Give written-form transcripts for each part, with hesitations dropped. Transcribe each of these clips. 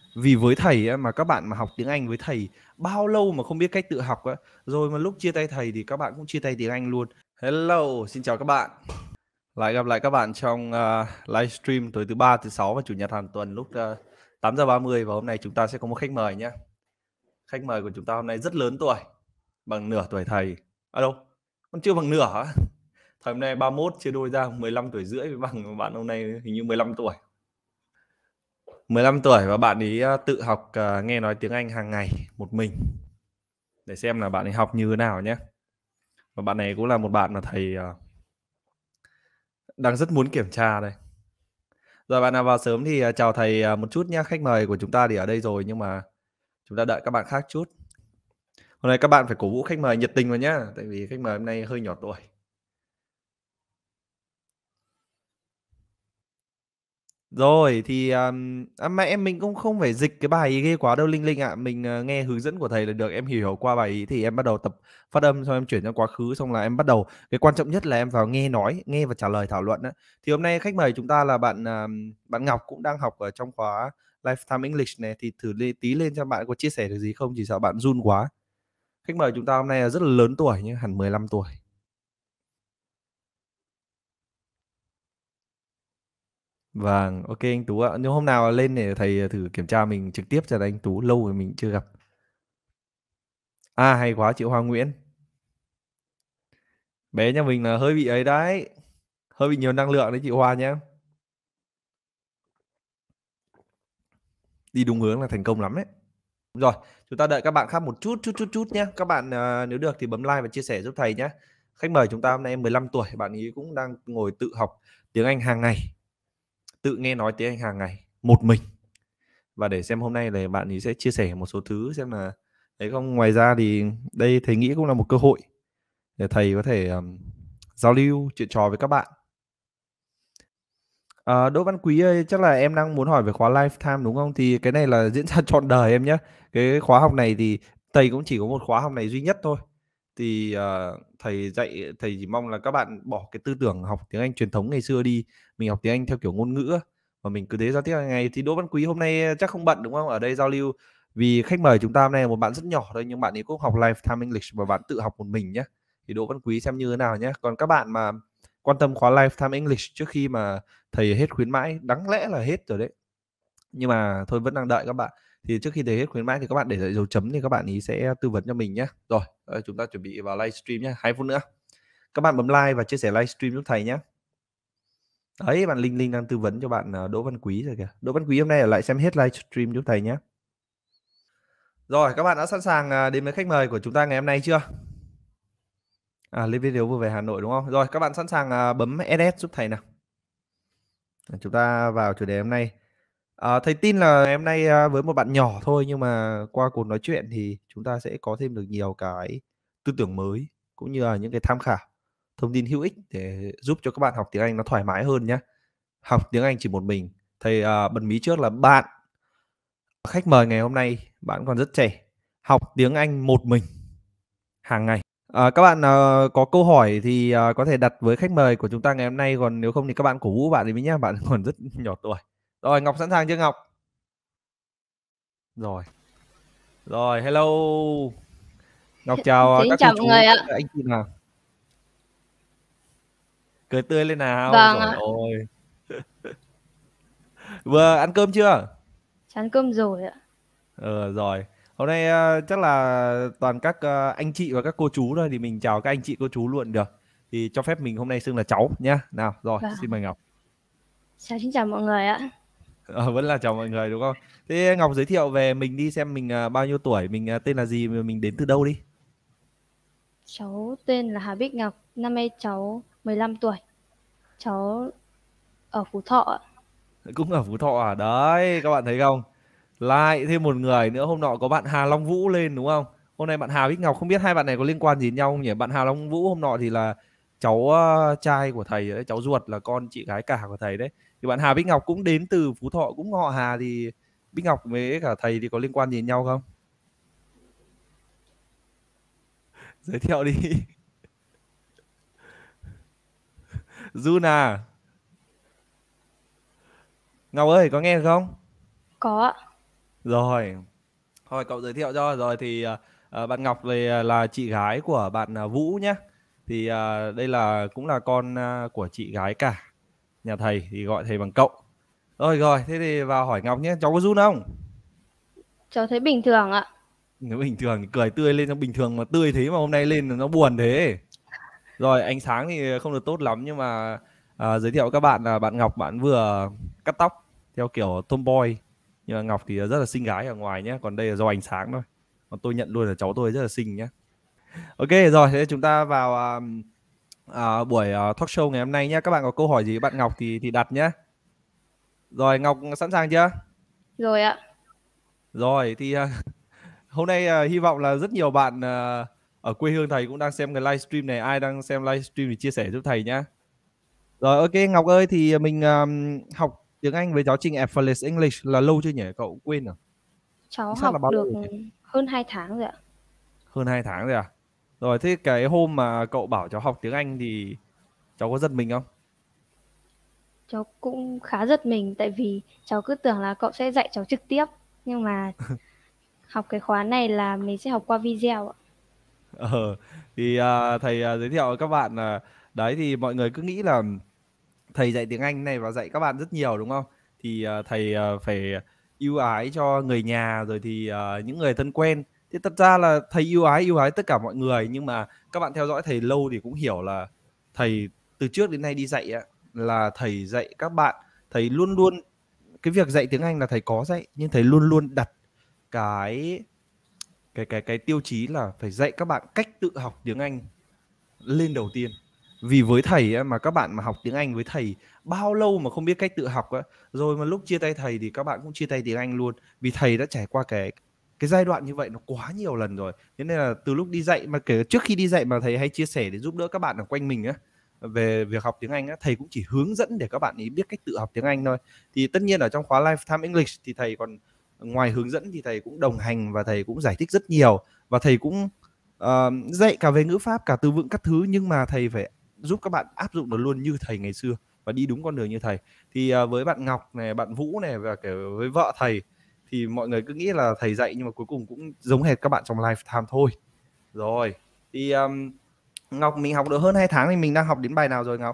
Vì với thầy á, mà các bạn mà học tiếng Anh với thầy bao lâu mà không biết cách tự học á, rồi mà lúc chia tay thầy thì các bạn cũng chia tay tiếng Anh luôn. Hello, xin chào các bạn. Lại gặp lại các bạn trong livestream tối thứ ba, thứ sáu và chủ nhật hàng tuần lúc 8h30, và hôm nay chúng ta sẽ có một khách mời nhé. Khách mời của chúng ta hôm nay rất lớn tuổi, bằng nửa tuổi thầy. À đâu, còn chưa bằng nửa hả? Thầy hôm nay 31 chia đôi ra 15 tuổi rưỡi, với bằng bạn hôm nay hình như 15 tuổi. 15 tuổi và bạn ấy tự học nghe nói tiếng Anh hàng ngày một mình. Để xem là bạn ấy học như thế nào nhé. Và bạn này cũng là một bạn mà thầy đang rất muốn kiểm tra đây. Rồi bạn nào vào sớm thì chào thầy một chút nhé. Khách mời của chúng ta thì ở đây rồi, nhưng mà chúng ta đợi các bạn khác chút. Hôm nay các bạn phải cổ vũ khách mời nhiệt tình vào nhá, tại vì khách mời hôm nay hơi nhỏ tuổi. Rồi thì mà mình cũng không phải dịch cái bài ấy ghê quá đâu Linh Linh ạ. Mình nghe hướng dẫn của thầy là được, em hiểu qua bài ấy thì em bắt đầu tập phát âm, xong em chuyển sang quá khứ, xong là em bắt đầu, cái quan trọng nhất là em vào nghe nói, nghe và trả lời thảo luận á. Thì hôm nay khách mời chúng ta là bạn Ngọc, cũng đang học ở trong khóa Lifetime English này, thì thử tí lên cho bạn có chia sẻ được gì không, chỉ sợ bạn run quá. Khách mời chúng ta hôm nay là rất là lớn tuổi nhé, hẳn 15 tuổi. Vâng, ok anh Tú ạ. Nhưng hôm nào lên để thầy thử kiểm tra mình trực tiếp cho anh Tú, lâu rồi mình chưa gặp. À hay quá chị Hoa Nguyễn. Bé nhà mình là hơi bị ấy đấy, hơi bị nhiều năng lượng đấy chị Hoa nhé. Đi đúng hướng là thành công lắm đấy. Rồi, chúng ta đợi các bạn khác một chút nhé. Các bạn nếu được thì bấm like và chia sẻ giúp thầy nhé. Khách mời chúng ta hôm nay 15 tuổi, bạn ấy cũng đang ngồi tự học tiếng Anh hàng ngày, tự nghe nói tiếng Anh hàng ngày một mình. Và để xem hôm nay là bạn ấy sẽ chia sẻ một số thứ xem là đấy không. Ngoài ra thì đây thầy nghĩ cũng là một cơ hội để thầy có thể giao lưu chuyện trò với các bạn. Đỗ Văn Quý ơi, chắc là em đang muốn hỏi về khóa Lifetime đúng không? Thì cái này là diễn ra trọn đời em nhé. Cái khóa học này thì thầy cũng chỉ có một khóa học này duy nhất thôi. Thì thầy dạy, thầy chỉ mong là các bạn bỏ cái tư tưởng học tiếng Anh truyền thống ngày xưa đi. Mình học tiếng Anh theo kiểu ngôn ngữ và mình cứ thế giao tiếp hàng ngày. Thì Đỗ Văn Quý hôm nay chắc không bận đúng không? Ở đây giao lưu, vì khách mời chúng ta hôm nay là một bạn rất nhỏ thôi, nhưng bạn ấy cũng học Lifetime English và bạn tự học một mình nhé. Thì Đỗ Văn Quý xem như thế nào nhé. Còn các bạn mà quan tâm khóa Lifetime English trước khi mà thầy hết khuyến mãi, đáng lẽ là hết rồi đấy, nhưng mà thôi vẫn đang đợi các bạn. Thì trước khi thầy hết khuyến mãi thì các bạn để lại dấu chấm thì các bạn ý sẽ tư vấn cho mình nhé. Rồi chúng ta chuẩn bị vào livestream nhé, 2 phút nữa các bạn bấm like và chia sẻ livestream giúp thầy nhé. Đấy, bạn Linh Linh đang tư vấn cho bạn Đỗ Văn Quý rồi kìa. Đỗ Văn Quý hôm nay ở lại xem hết livestream giúp thầy nhé. Rồi các bạn đã sẵn sàng đến với khách mời của chúng ta ngày hôm nay chưa? Lên video vừa về Hà Nội đúng không? Rồi các bạn sẵn sàng bấm SS giúp thầy nào. Chúng ta vào chủ đề hôm nay. Thầy tin là ngày hôm nay với một bạn nhỏ thôi, nhưng mà qua cuộc nói chuyện thì chúng ta sẽ có thêm được nhiều cái tư tưởng mới, cũng như là những cái tham khảo, thông tin hữu ích để giúp cho các bạn học tiếng Anh nó thoải mái hơn nhé. Học tiếng Anh chỉ một mình. Thầy bật mí trước là bạn khách mời ngày hôm nay, bạn còn rất trẻ, học tiếng Anh một mình hàng ngày. Các bạn có câu hỏi thì có thể đặt với khách mời của chúng ta ngày hôm nay, còn nếu không thì các bạn cổ vũ bạn ấy nhé, bạn còn rất nhỏ tuổi. Rồi, Ngọc sẵn sàng chưa Ngọc? Rồi. Rồi, hello. Ngọc chào Xin các cô chào mọi chú, người ạ. các anh chị nào. Cười tươi lên nào. Vâng Rồi ạ, ôi. Vừa ăn cơm chưa? chán cơm rồi ạ. Rồi. Hôm nay chắc là toàn các anh chị và các cô chú thôi, thì mình chào các anh chị cô chú luôn được. Thì cho phép mình hôm nay xưng là cháu nhá. Nào, rồi, xin Vâng, mời Ngọc. xin chào mọi người ạ. Vẫn là chào mọi người đúng không? Thế Ngọc giới thiệu về mình đi, xem mình bao nhiêu tuổi, mình tên là gì và mình đến từ đâu đi. Cháu tên là Hà Bích Ngọc, năm nay cháu 15 tuổi. Cháu ở Phú Thọ ạ. Cũng ở Phú Thọ à? Đấy, các bạn thấy không? Lại thêm một người nữa, hôm nọ có bạn Hà Long Vũ lên đúng không? Hôm nay bạn Hà Bích Ngọc, không biết hai bạn này có liên quan gì đến nhau không nhỉ? Bạn Hà Long Vũ hôm nọ thì là cháu trai của thầy đấy, cháu ruột là con chị gái cả của thầy đấy. Thì bạn Hà Bích Ngọc cũng đến từ Phú Thọ, cũng họ Hà, thì Bích Ngọc với cả thầy thì có liên quan gì đến nhau không? Giới thiệu đi. Jun à? Ngọc ơi, có nghe được không? Có ạ. Rồi, thôi cậu giới thiệu cho rồi thì bạn Ngọc này là chị gái của bạn Vũ nhé. Thì đây là cũng là con của chị gái cả nhà thầy, thì gọi thầy bằng cậu. Rồi, thế thì vào hỏi Ngọc nhé, cháu có run không? Cháu thấy bình thường ạ. Nếu bình thường thì cười tươi lên, trong bình thường mà tươi thế mà hôm nay lên nó buồn thế. Rồi ánh sáng thì không được tốt lắm, nhưng mà giới thiệu các bạn là bạn Ngọc, bạn vừa cắt tóc theo kiểu tomboy, nhưng mà Ngọc thì rất là xinh gái ở ngoài nhé, còn đây là do ánh sáng thôi. Còn tôi nhận luôn là cháu tôi rất là xinh nhé. Ok rồi, thế chúng ta vào buổi talk show ngày hôm nay nhé. Các bạn có câu hỏi gì với bạn Ngọc thì đặt nhé. Rồi Ngọc sẵn sàng chưa? Rồi ạ. Rồi thì hôm nay hy vọng là rất nhiều bạn ở quê hương thầy cũng đang xem cái livestream này. Ai đang xem livestream thì chia sẻ giúp thầy nhá. Rồi ok Ngọc ơi, thì mình học tiếng Anh với giáo trình Effortless English là lâu chưa nhỉ? Cậu quên rồi. Cháu Chính xác là học bao lâu được rồi nhỉ? hơn 2 tháng rồi ạ. Hơn 2 tháng rồi à? Rồi thế cái hôm mà cậu bảo cháu học tiếng Anh thì cháu có giật mình không? Cháu cũng khá giật mình tại vì cháu cứ tưởng là cậu sẽ dạy cháu trực tiếp. Nhưng mà học cái khóa này là mình sẽ học qua video ạ. Ờ thì thầy giới thiệu với các bạn là đấy, thì mọi người cứ nghĩ là thầy dạy tiếng Anh này và dạy các bạn rất nhiều đúng không? Thì thầy phải ưu ái cho người nhà rồi thì những người thân quen. Thế thật ra là thầy ưu ái tất cả mọi người, nhưng mà các bạn theo dõi thầy lâu thì cũng hiểu là thầy từ trước đến nay đi dạy á, là thầy dạy các bạn, thầy luôn luôn, cái việc dạy tiếng Anh là thầy có dạy, nhưng thầy luôn luôn đặt cái cái tiêu chí là phải dạy các bạn cách tự học tiếng Anh lên đầu tiên. Vì với thầy á, mà các bạn mà học tiếng Anh với thầy bao lâu mà không biết cách tự học á, rồi mà lúc chia tay thầy thì các bạn cũng chia tay tiếng Anh luôn, vì thầy đã trải qua cái giai đoạn như vậy nó quá nhiều lần rồi. Thế nên là từ lúc đi dạy, mà kể trước khi đi dạy mà thầy hay chia sẻ để giúp đỡ các bạn ở quanh mình á về việc học tiếng Anh á, thầy cũng chỉ hướng dẫn để các bạn ấy biết cách tự học tiếng Anh thôi. Thì tất nhiên ở trong khóa Lifetime English thì thầy còn, ngoài hướng dẫn thì thầy cũng đồng hành và thầy cũng giải thích rất nhiều, và thầy cũng dạy cả về ngữ pháp, cả từ vựng các thứ, nhưng mà thầy phải giúp các bạn áp dụng được luôn như thầy ngày xưa và đi đúng con đường như thầy. Thì với bạn Ngọc này, bạn Vũ này và cả với vợ thầy thì mọi người cứ nghĩ là thầy dạy nhưng mà cuối cùng cũng giống hệt các bạn trong Lifetime thôi. Rồi thì Ngọc, mình học được hơn 2 tháng thì mình đang học đến bài nào rồi Ngọc?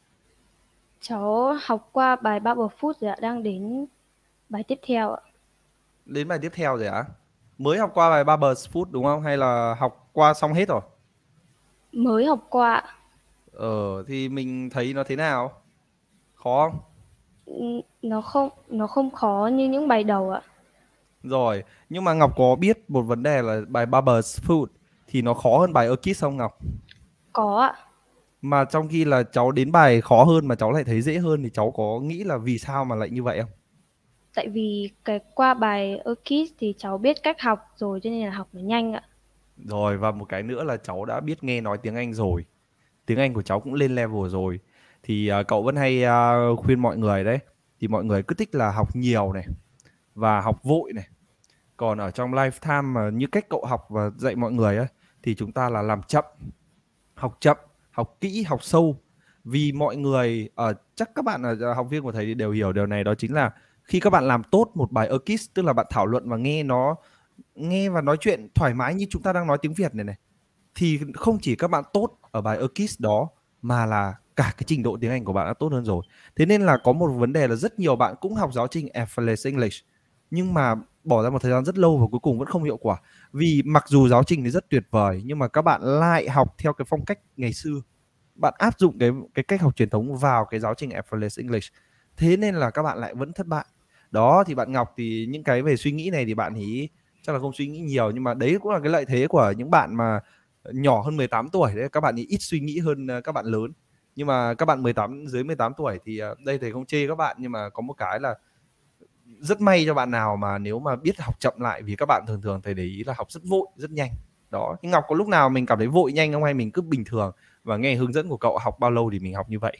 Cháu học qua bài Bubble Food rồi ạ, đang đến bài tiếp theo ạ. Đến bài tiếp theo rồi á? Mới học qua bài Bubble Food đúng không, hay là học qua xong hết rồi? Mới học qua ạ. Thì mình thấy nó thế nào, khó không? Nó không khó như những bài đầu ạ. Rồi, nhưng mà Ngọc có biết một vấn đề là bài Bubbles Food thì nó khó hơn bài A Kiss không Ngọc? Có ạ. Mà trong khi là cháu đến bài khó hơn mà cháu lại thấy dễ hơn, thì cháu có nghĩ là vì sao mà lại như vậy không? Tại vì cái qua bài Kiss thì cháu biết cách học rồi cho nên là học nó nhanh ạ. Rồi, và một cái nữa là cháu đã biết nghe nói tiếng Anh rồi. Tiếng Anh của cháu cũng lên level rồi. Thì cậu vẫn hay khuyên mọi người đấy. Thì mọi người cứ thích là học nhiều này và học vội này. Còn ở trong Lifetime mà như cách cậu học và dạy mọi người á, thì chúng ta là làm chậm, học kỹ, học sâu. Vì mọi người chắc các bạn là học viên của thầy thì đều hiểu điều này, đó chính là khi các bạn làm tốt một bài Urkis, tức là bạn thảo luận và nghe và nói chuyện thoải mái như chúng ta đang nói tiếng Việt này này, thì không chỉ các bạn tốt ở bài Urkis đó, mà là cả cái trình độ tiếng Anh của bạn đã tốt hơn rồi. Thế nên là có một vấn đề là rất nhiều bạn cũng học giáo trình Effortless English, nhưng mà bỏ ra một thời gian rất lâu và cuối cùng vẫn không hiệu quả. Vì mặc dù giáo trình thì rất tuyệt vời, nhưng mà các bạn lại học theo cái phong cách ngày xưa, bạn áp dụng cái cách học truyền thống vào cái giáo trình Effortless English, thế nên là các bạn lại vẫn thất bại. Đó, thì bạn Ngọc thì những cái về suy nghĩ này thì bạn ý chắc là không suy nghĩ nhiều, nhưng mà đấy cũng là cái lợi thế của những bạn mà nhỏ hơn 18 tuổi đấy, các bạn ý ít suy nghĩ hơn các bạn lớn. Nhưng mà các bạn dưới 18 tuổi thì đây thầy không chê các bạn, nhưng mà có một cái là rất may cho bạn nào mà nếu mà biết học chậm lại, vì các bạn thường thường thầy để ý là học rất vội, rất nhanh. Đó, nhưng Ngọc có lúc nào mình cảm thấy vội nhanh không, hay mình cứ bình thường và nghe hướng dẫn của cậu học bao lâu thì mình học như vậy?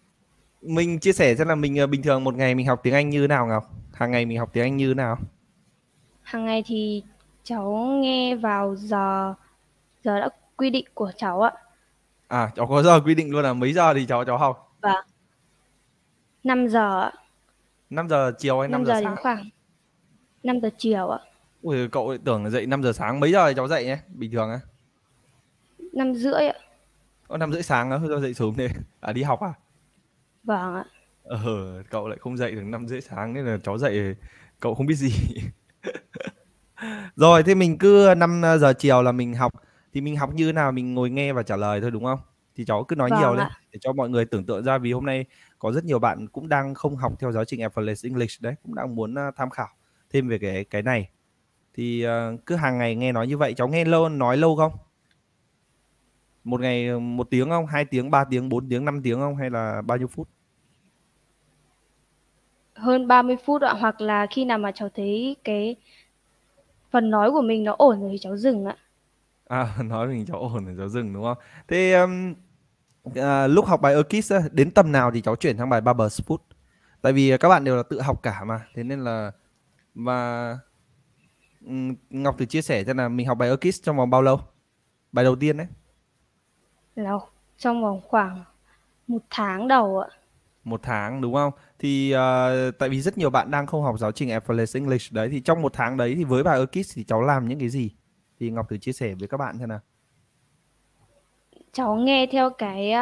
Mình chia sẻ xem là mình bình thường một ngày mình học tiếng Anh như thế nào Ngọc? Hàng ngày mình học tiếng Anh như thế nào? Hàng ngày thì cháu nghe vào giờ đã quy định của cháu ạ. Cháu có giờ quy định luôn là mấy giờ thì cháu học? Và 5 giờ ạ. 5 giờ chiều hay 5 5 giờ giờ sáng? đến khoảng 5 giờ chiều ạ. Ui, cậu lại tưởng là dậy 5 giờ sáng. Mấy giờ thì cháu dậy nhé? Bình thường á? 5 rưỡi ạ. 5 rưỡi sáng á, sao dậy sớm thế? À, đi học à? Vâng ạ. Cậu lại không dậy được 5 rưỡi sáng nên là cháu dậy cậu không biết gì. Rồi, thế mình cứ 5 giờ chiều là mình học. Thì mình học như thế nào? Mình ngồi nghe và trả lời thôi đúng không? Thì cháu cứ nói nhiều Vâng lên ạ. để cho mọi người tưởng tượng ra, vì hôm nay có rất nhiều bạn cũng đang không học theo giáo trình Effortless English đấy, cũng đang muốn tham khảo thêm về cái này. Thì cứ hàng ngày nghe nói như vậy. Cháu nghe nói lâu không? Một ngày 1 tiếng không? 2 tiếng, 3 tiếng, 4 tiếng, 5 tiếng không? Hay là bao nhiêu phút? Hơn 30 phút ạ, hoặc là khi nào mà cháu thấy cái phần nói của mình nó ổn rồi thì cháu dừng ạ. À, nói mình cháu ổn rồi cháu dừng đúng không? Thế lúc học bài Urkis đến tầm nào thì cháu chuyển sang bài Bubble Spoon? Tại vì các bạn đều là tự học cả mà, thế nên là và Ngọc thử chia sẻ cho là mình học bài Urkis trong vòng bao lâu? Bài đầu tiên đấy. Là trong vòng khoảng 1 tháng đầu ạ. 1 tháng đúng không? Thì tại vì rất nhiều bạn đang không học giáo trình Effortless English đấy, thì trong 1 tháng đấy thì với bài Urkis thì cháu làm những cái gì? Thì Ngọc thử chia sẻ với các bạn xem nào. Cháu nghe theo cái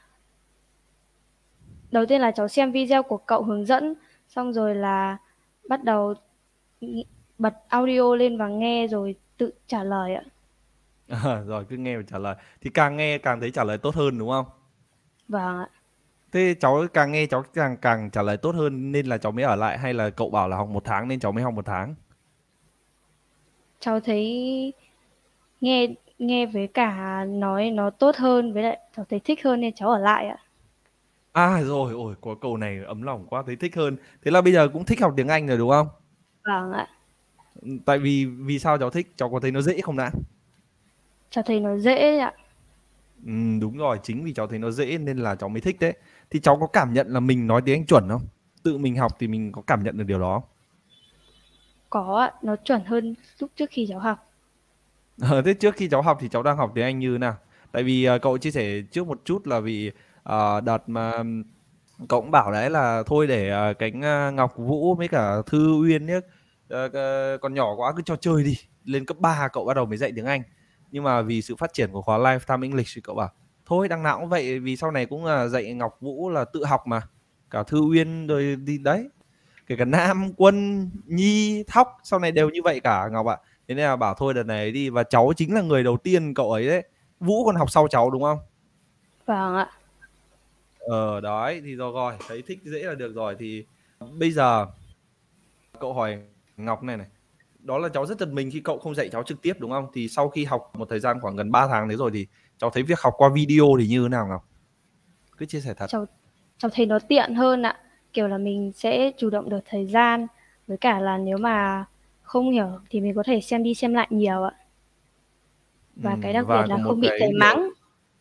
đầu tiên là cháu xem video của cậu hướng dẫn, xong rồi là bắt đầu bật audio lên và nghe rồi tự trả lời ạ. Rồi cứ nghe và trả lời. Thì càng nghe càng thấy trả lời tốt hơn đúng không? Vâng ạ. Thế cháu càng nghe cháu càng càng trả lời tốt hơn nên là cháu mới ở lại, hay là cậu bảo là học 1 tháng nên cháu mới học 1 tháng? Cháu thấy nghe nghe với cả nói nó tốt hơn, với lại cháu thấy thích hơn nên cháu ở lại ạ. À rồi, ôi có câu này ấm lòng quá, thấy thích hơn. Thế là bây giờ cũng thích học tiếng Anh rồi đúng không? Vâng ạ. Tại vì sao cháu thích? Cháu có thấy nó dễ không đã? Cháu thấy nó dễ ạ. Đúng rồi, chính vì cháu thấy nó dễ nên là cháu mới thích đấy. Thì cháu có cảm nhận là mình nói tiếng Anh chuẩn không? Tự mình học thì mình có cảm nhận được điều đó không? Có ạ, nó chuẩn hơn lúc trước khi cháu học. Thế trước khi cháu học thì cháu đang học tiếng Anh như thế nào? Tại vì cậu chia sẻ trước một chút là vì đợt mà cậu cũng bảo đấy là thôi để cánh Ngọc Vũ với cả Thư Uyên nhé, còn nhỏ quá cứ cho chơi đi, lên cấp 3 cậu bắt đầu mới dạy tiếng Anh. Nhưng mà vì sự phát triển của khóa Lifetime English thì cậu bảo thôi đằng nào cũng vậy, vì sau này cũng là dạy Ngọc Vũ là tự học mà, cả Thư Uyên rồi đi đấy, kể cả Nam, Quân, Nhi, Thóc sau này đều như vậy cả Ngọc ạ. Thế nên là bảo thôi đợt này đi, và cháu chính là người đầu tiên cậu ấy đấy. Vũ còn học sau cháu đúng không? Vâng ạ. Đấy thì rồi thấy thích dễ là được rồi. Thì bây giờ cậu hỏi Ngọc này này, đó là cháu rất giật mình khi cậu không dạy cháu trực tiếp đúng không? Thì sau khi học một thời gian khoảng gần 3 tháng đấy rồi thì cháu thấy việc học qua video thì như thế nào Ngọc? Cứ chia sẻ thật. Cháu thấy nó tiện hơn ạ. Kiểu là mình sẽ chủ động được thời gian, với cả là nếu mà không hiểu thì mình có thể xem đi xem lại nhiều ạ. Và cái đặc biệt Và có là một không bị cái thầy điều mắng.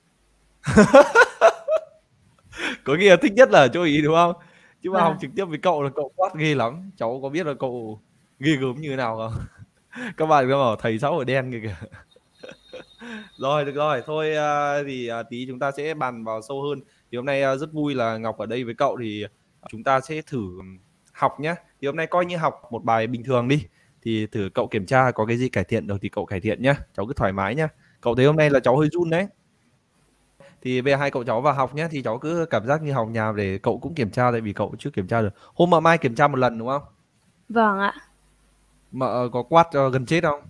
có nghĩa là thích nhất là ở chỗ ý đúng không? Chứ mà học Và trực tiếp với cậu là cậu quát ghê lắm. Cháu có biết là cậu ghê gớm như thế nào không? Các bạn có bảo thầy giáo ở đen kìa. Rồi được rồi, thôi thì tí chúng ta sẽ bàn vào sâu hơn. Thì hôm nay rất vui là Ngọc ở đây với cậu, thì chúng ta sẽ thử học nhé. Thì hôm nay coi như học một bài bình thường đi. Thì thử cậu kiểm tra có cái gì cải thiện được thì cậu cải thiện nhé. Cháu cứ thoải mái nhé. Cậu thấy hôm nay là cháu hơi run đấy. Thì bây giờ hai cậu cháu vào học nhé. Thì cháu cứ cảm giác như học nhà để cậu cũng kiểm tra, tại vì cậu chưa kiểm tra được. Hôm mà mai kiểm tra một lần đúng không? vâng ạ, Mà có quát gần chết không?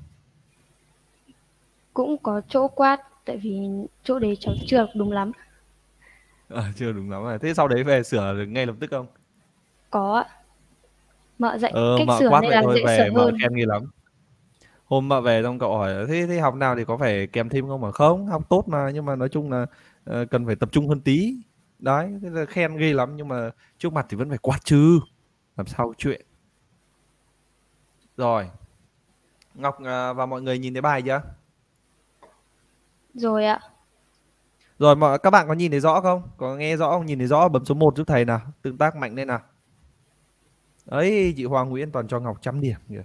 cũng có chỗ quát, tại vì chỗ đấy cháu chưa học đúng lắm. Chưa đúng lắm rồi. Thế sau đấy về sửa được ngay lập tức không? Có ạ, mợ dạy cách Mợ sửa quát nên vậy là thôi, dễ sửa về mợ hơn. khen ghê lắm. Hôm mợ về xong cậu hỏi thế học nào thì có phải kèm thêm không, mà không, học tốt mà, nhưng mà nói chung là cần phải tập trung hơn tí. Đấy, thế là khen ghê lắm, nhưng mà trước mặt thì vẫn phải quát chứ, làm sao chuyện. Rồi, Ngọc và mọi người nhìn thấy bài chưa? Rồi ạ. Rồi các bạn có nhìn thấy rõ không, có nghe rõ không? Nhìn thấy rõ bấm số 1 giúp thầy nào, tương tác mạnh lên nào. Ấy, chị Hoàng Nguyễn toàn cho Ngọc 100 điểm kìa.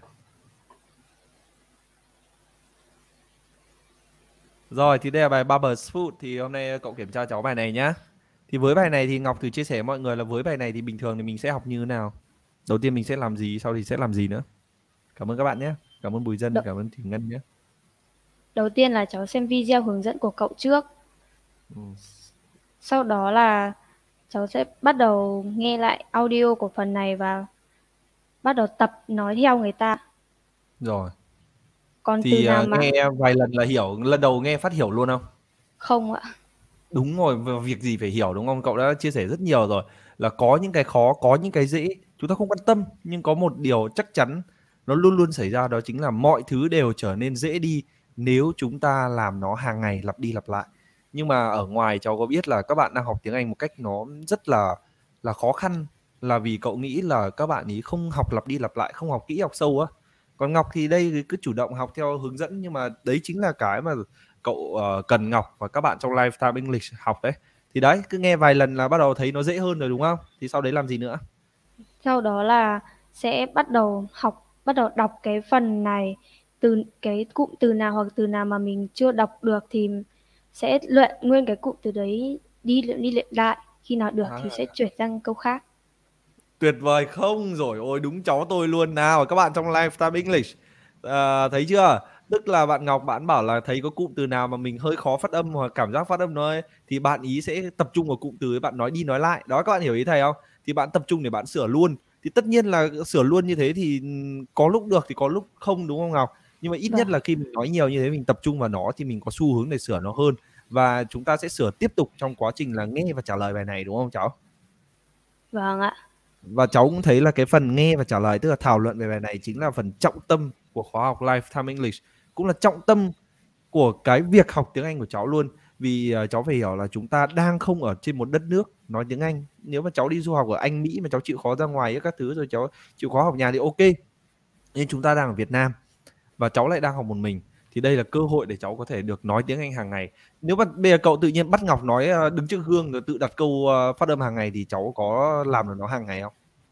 Rồi thì đây là bài Bubble Food. Thì hôm nay cậu kiểm tra cháu bài này nhá. Thì với bài này thì Ngọc thử chia sẻ với mọi người là với bài này thì bình thường thì mình sẽ học như thế nào. Đầu tiên mình sẽ làm gì, sau thì sẽ làm gì nữa. Cảm ơn các bạn nhé. Cảm ơn Bùi Dân, Đầu, cảm ơn Thủy Ngân nhé. đầu tiên là cháu xem video hướng dẫn của cậu trước. Ừ. Sau đó là cháu sẽ bắt đầu nghe lại audio của phần này và bắt đầu tập nói theo người ta. Rồi. Còn từ Thì nào mà nghe vài lần là hiểu, lần đầu nghe phát hiểu luôn không? không ạ. Đúng rồi, việc gì phải hiểu đúng không? Cậu đã chia sẻ rất nhiều rồi, là có những cái khó, có những cái dễ, chúng ta không quan tâm, nhưng có một điều chắc chắn nó luôn luôn xảy ra, đó chính là mọi thứ đều trở nên dễ đi nếu chúng ta làm nó hàng ngày, lặp đi lặp lại. Nhưng mà ở ngoài cháu có biết là các bạn đang học tiếng Anh một cách nó rất là khó khăn, là vì cậu nghĩ là các bạn ý không học lặp đi lặp lại, không học kỹ học sâu á. Còn Ngọc thì đây cứ chủ động học theo hướng dẫn, nhưng mà đấy chính là cái mà cậu cần Ngọc và các bạn trong Lifetime English học đấy. Thì đấy, cứ nghe vài lần là bắt đầu thấy nó dễ hơn rồi đúng không? Thì sau đấy làm gì nữa? Sau đó là sẽ bắt đầu học, bắt đầu đọc cái phần này, từ cái cụm từ nào hoặc từ nào mà mình chưa đọc được thì sẽ luyện nguyên cái cụm từ đấy, đi luyện lại. Khi nào được thì À, sẽ chuyển sang câu khác. tuyệt vời không? Rồi ôi, đúng cháu tôi luôn. Nào các bạn trong Lifetime English, thấy chưa? Tức là bạn Ngọc bạn bảo là thấy có cụm từ nào mà mình hơi khó phát âm hoặc cảm giác phát âm nó ấy, thì bạn ý sẽ tập trung vào cụm từ ấy, bạn nói đi nói lại. Đó, các bạn hiểu ý thầy không? Thì bạn tập trung để bạn sửa luôn. Thì tất nhiên là sửa luôn như thế thì có lúc được thì có lúc không, đúng không Ngọc? Nhưng mà ít nhất Vâng, là khi mình nói nhiều như thế, mình tập trung vào nó thì mình có xu hướng để sửa nó hơn, và chúng ta sẽ sửa tiếp tục trong quá trình là nghe và trả lời bài này, đúng không cháu? vâng ạ. Và cháu cũng thấy là cái phần nghe và trả lời, tức là thảo luận về bài này, chính là phần trọng tâm của khóa học Lifetime English, cũng là trọng tâm của cái việc học tiếng Anh của cháu luôn. Vì cháu phải hiểu là chúng ta đang không ở trên một đất nước nói tiếng Anh. Nếu mà cháu đi du học ở Anh, Mỹ mà cháu chịu khó ra ngoài các thứ rồi cháu chịu khó học nhà thì ok. Nhưng chúng ta đang ở Việt Nam và cháu lại đang học một mình, thì đây là cơ hội để cháu có thể được nói tiếng Anh hàng ngày. Nếu mà bây giờ cậu tự nhiên bắt Ngọc nói đứng trước gương rồi tự đặt câu phát âm hàng ngày thì cháu có làm được nó hàng ngày không?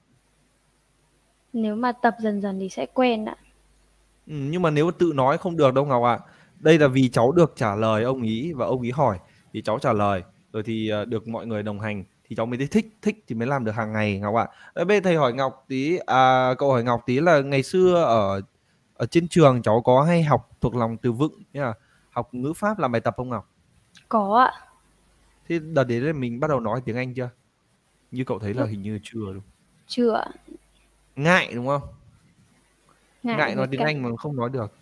Nếu mà tập dần dần thì sẽ quen ạ. Nhưng mà nếu tự nói không được đâu Ngọc ạ. Đây là vì cháu được trả lời ông ý và ông ý hỏi thì cháu trả lời, rồi thì được mọi người đồng hành thì cháu mới thấy thích, thích thì mới làm được hàng ngày Ngọc ạ. Bây giờ thầy hỏi Ngọc tí, cậu hỏi Ngọc tí là ngày xưa ở ở trên trường cháu có hay học thuộc lòng từ vựng như là học ngữ pháp làm bài tập không Ngọc? Có ạ. Thế đợt đấy là mình bắt đầu nói tiếng Anh chưa? Như cậu thấy là Lúc hình như chưa đúng. chưa ạ. Ngại đúng không? Ngại Ngại với nói tiếng cả Anh mà không nói được.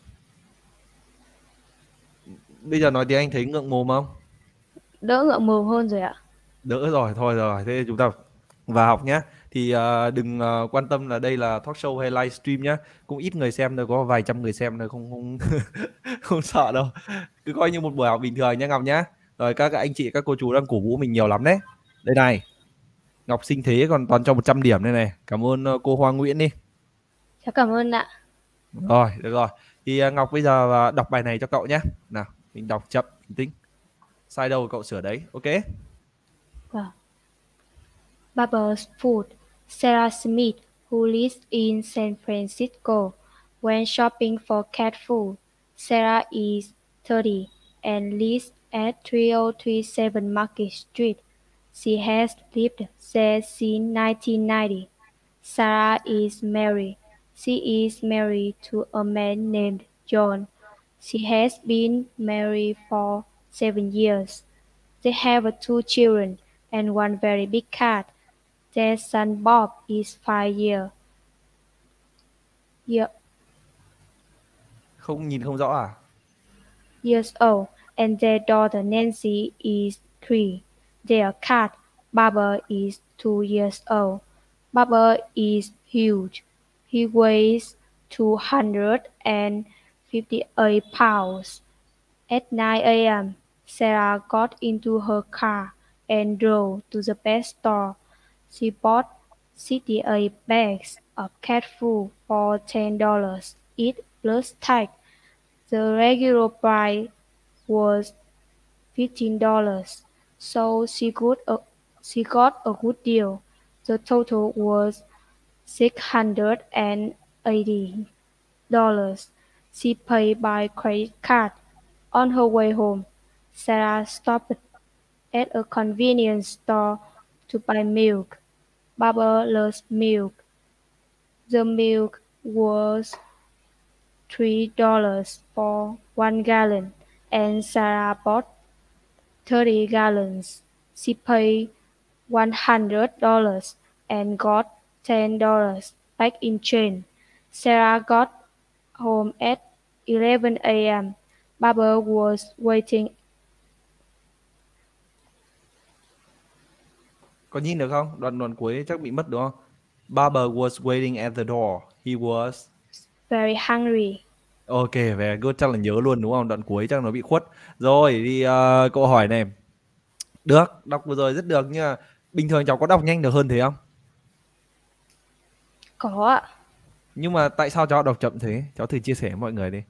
Bây giờ nói tiếng Anh thấy ngượng mồm không? đỡ ngượng mồm hơn rồi ạ. Đỡ rồi, thôi rồi, thế chúng ta vào học nhé. Thì đừng quan tâm là đây là talk show hay livestream nhé, cũng ít người xem thôi, có vài trăm người xem thôi, không không không sợ đâu, cứ coi như một buổi học bình thường nhé Ngọc nhé. Rồi các anh chị các cô chú đang cổ vũ mình nhiều lắm đấy. Đây này, Ngọc sinh thế còn toàn cho 100 điểm đây này, cảm ơn cô Hoa Nguyễn đi. Cháu cảm ơn ạ. Rồi được rồi, thì Ngọc bây giờ đọc bài này cho cậu nhé. Nào mình đọc chậm bình tĩnh, sai đâu cậu sửa đấy, ok. Vâng. Bubbles Food. Sarah Smith, who lives in San Francisco, went shopping for cat food. Sarah is 30 and lives at 3037 Market Street. She has lived there since 1990. Sarah is married. She is married to a man named John. She has been married for 7 years. They have two children and one very big cat. Their son Bob is 5 Không nhìn không rõ à? years old, and their daughter Nancy is 3. Their cat, Bubba, is 2 years old. Bubba is huge. He weighs 258 pounds. At 9 a.m., Sarah got into her car and drove to the pet store. She bought 68 bags of cat food for $10 each plus tax. The regular price was $15, so she got a good deal. The total was $680 she paid by credit card. On her way home, Sarah stopped at a convenience store to buy milk. Baba loves milk. The milk was $3 for 1 gallon, and Sarah bought 30 gallons. She paid $100 and got $10 back in change. Sarah got home at 11 a.m. Barbara was waiting. Có nhìn được không? Đoạn cuối chắc bị mất đúng không? Barber was waiting at the door. He was Very hungry. Ok, về good, chắc là nhớ luôn đúng không? Đoạn cuối chắc nó bị khuất. Rồi, đi câu hỏi này. Được, đọc vừa rồi rất được, nhưng mà bình thường cháu có đọc nhanh được hơn thế không? Có ạ. Nhưng mà tại sao cháu đọc chậm thế? Cháu thử chia sẻ với mọi người đi.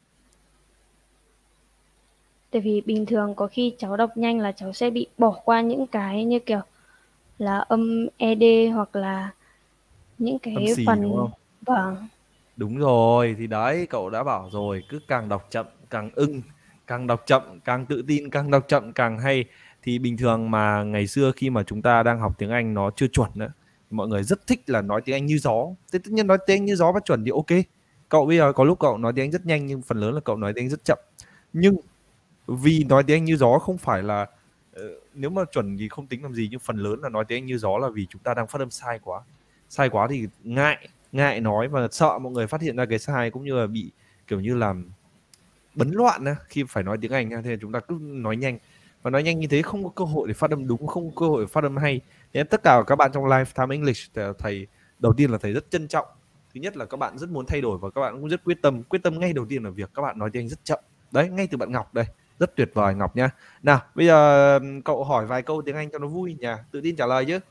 Tại vì bình thường có khi cháu đọc nhanh là cháu sẽ bị bỏ qua những cái như kiểu là âm ED hoặc là những Âm cái xì đúng phần. không? Vâng. Đúng rồi, thì đấy, cậu đã bảo rồi, cứ càng đọc chậm càng ưng, càng đọc chậm càng tự tin, càng đọc chậm càng hay. Thì bình thường mà ngày xưa khi mà chúng ta đang học tiếng Anh nó chưa chuẩn nữa, mọi người rất thích là nói tiếng Anh như gió. Thế tất nhiên nói tiếng Anh như gió và chuẩn thì ok. Cậu bây giờ có lúc cậu nói tiếng Anh rất nhanh, nhưng phần lớn là cậu nói tiếng Anh rất chậm. Nhưng vì nói tiếng Anh như gió không phải là nếu mà chuẩn thì không tính làm gì, nhưng phần lớn là nói tiếng Anh như gió là vì chúng ta đang phát âm sai quá. Sai quá thì ngại nói và sợ mọi người phát hiện ra cái sai, cũng như là bị kiểu như là bấn loạn khi phải nói tiếng Anh. Thế nên chúng ta cứ nói nhanh, và nói nhanh như thế không có cơ hội để phát âm đúng, không có cơ hội để phát âm hay. Nên tất cả các bạn trong Lifetime English, thầy đầu tiên là thầy rất trân trọng. Thứ nhất là các bạn rất muốn thay đổi, và các bạn cũng rất quyết tâm ngay đầu tiên là việc các bạn nói tiếng Anh rất chậm. Đấy, ngay từ bạn Ngọc đây, rất tuyệt vời Ngọc nhá. Nào bây giờ cậu hỏi vài câu tiếng Anh cho nó vui nhỉ, tự tin trả lời chứ.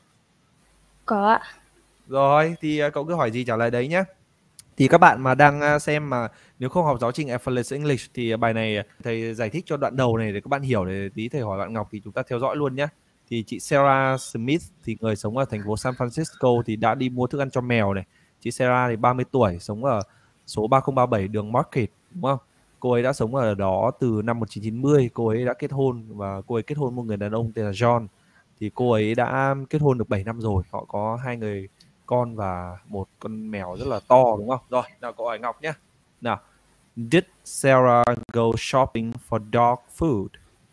Có ạ. Rồi thì cậu cứ hỏi gì trả lời đấy nhé. Thì các bạn mà đang xem mà nếu không học giáo trình Effortless English thì bài này thầy giải thích cho đoạn đầu này để các bạn hiểu, để tí thầy hỏi bạn Ngọc thì chúng ta theo dõi luôn nhé. Thì chị Sarah Smith thì người sống ở thành phố San Francisco thì đã đi mua thức ăn cho mèo này. Chị Sarah thì 30 tuổi, sống ở số 3037 đường Market, đúng không? Cô ấy đã sống ở đó từ năm 1990. Cô ấy đã kết hôn, và cô ấy kết hôn một người đàn ông tên là John. Thì cô ấy đã kết hôn được 7 năm rồi. Họ có 2 người con và một con mèo rất là to, đúng không? Rồi, nào cậu hỏi Ngọc nhé. Nào, did Sarah go shopping for dog food?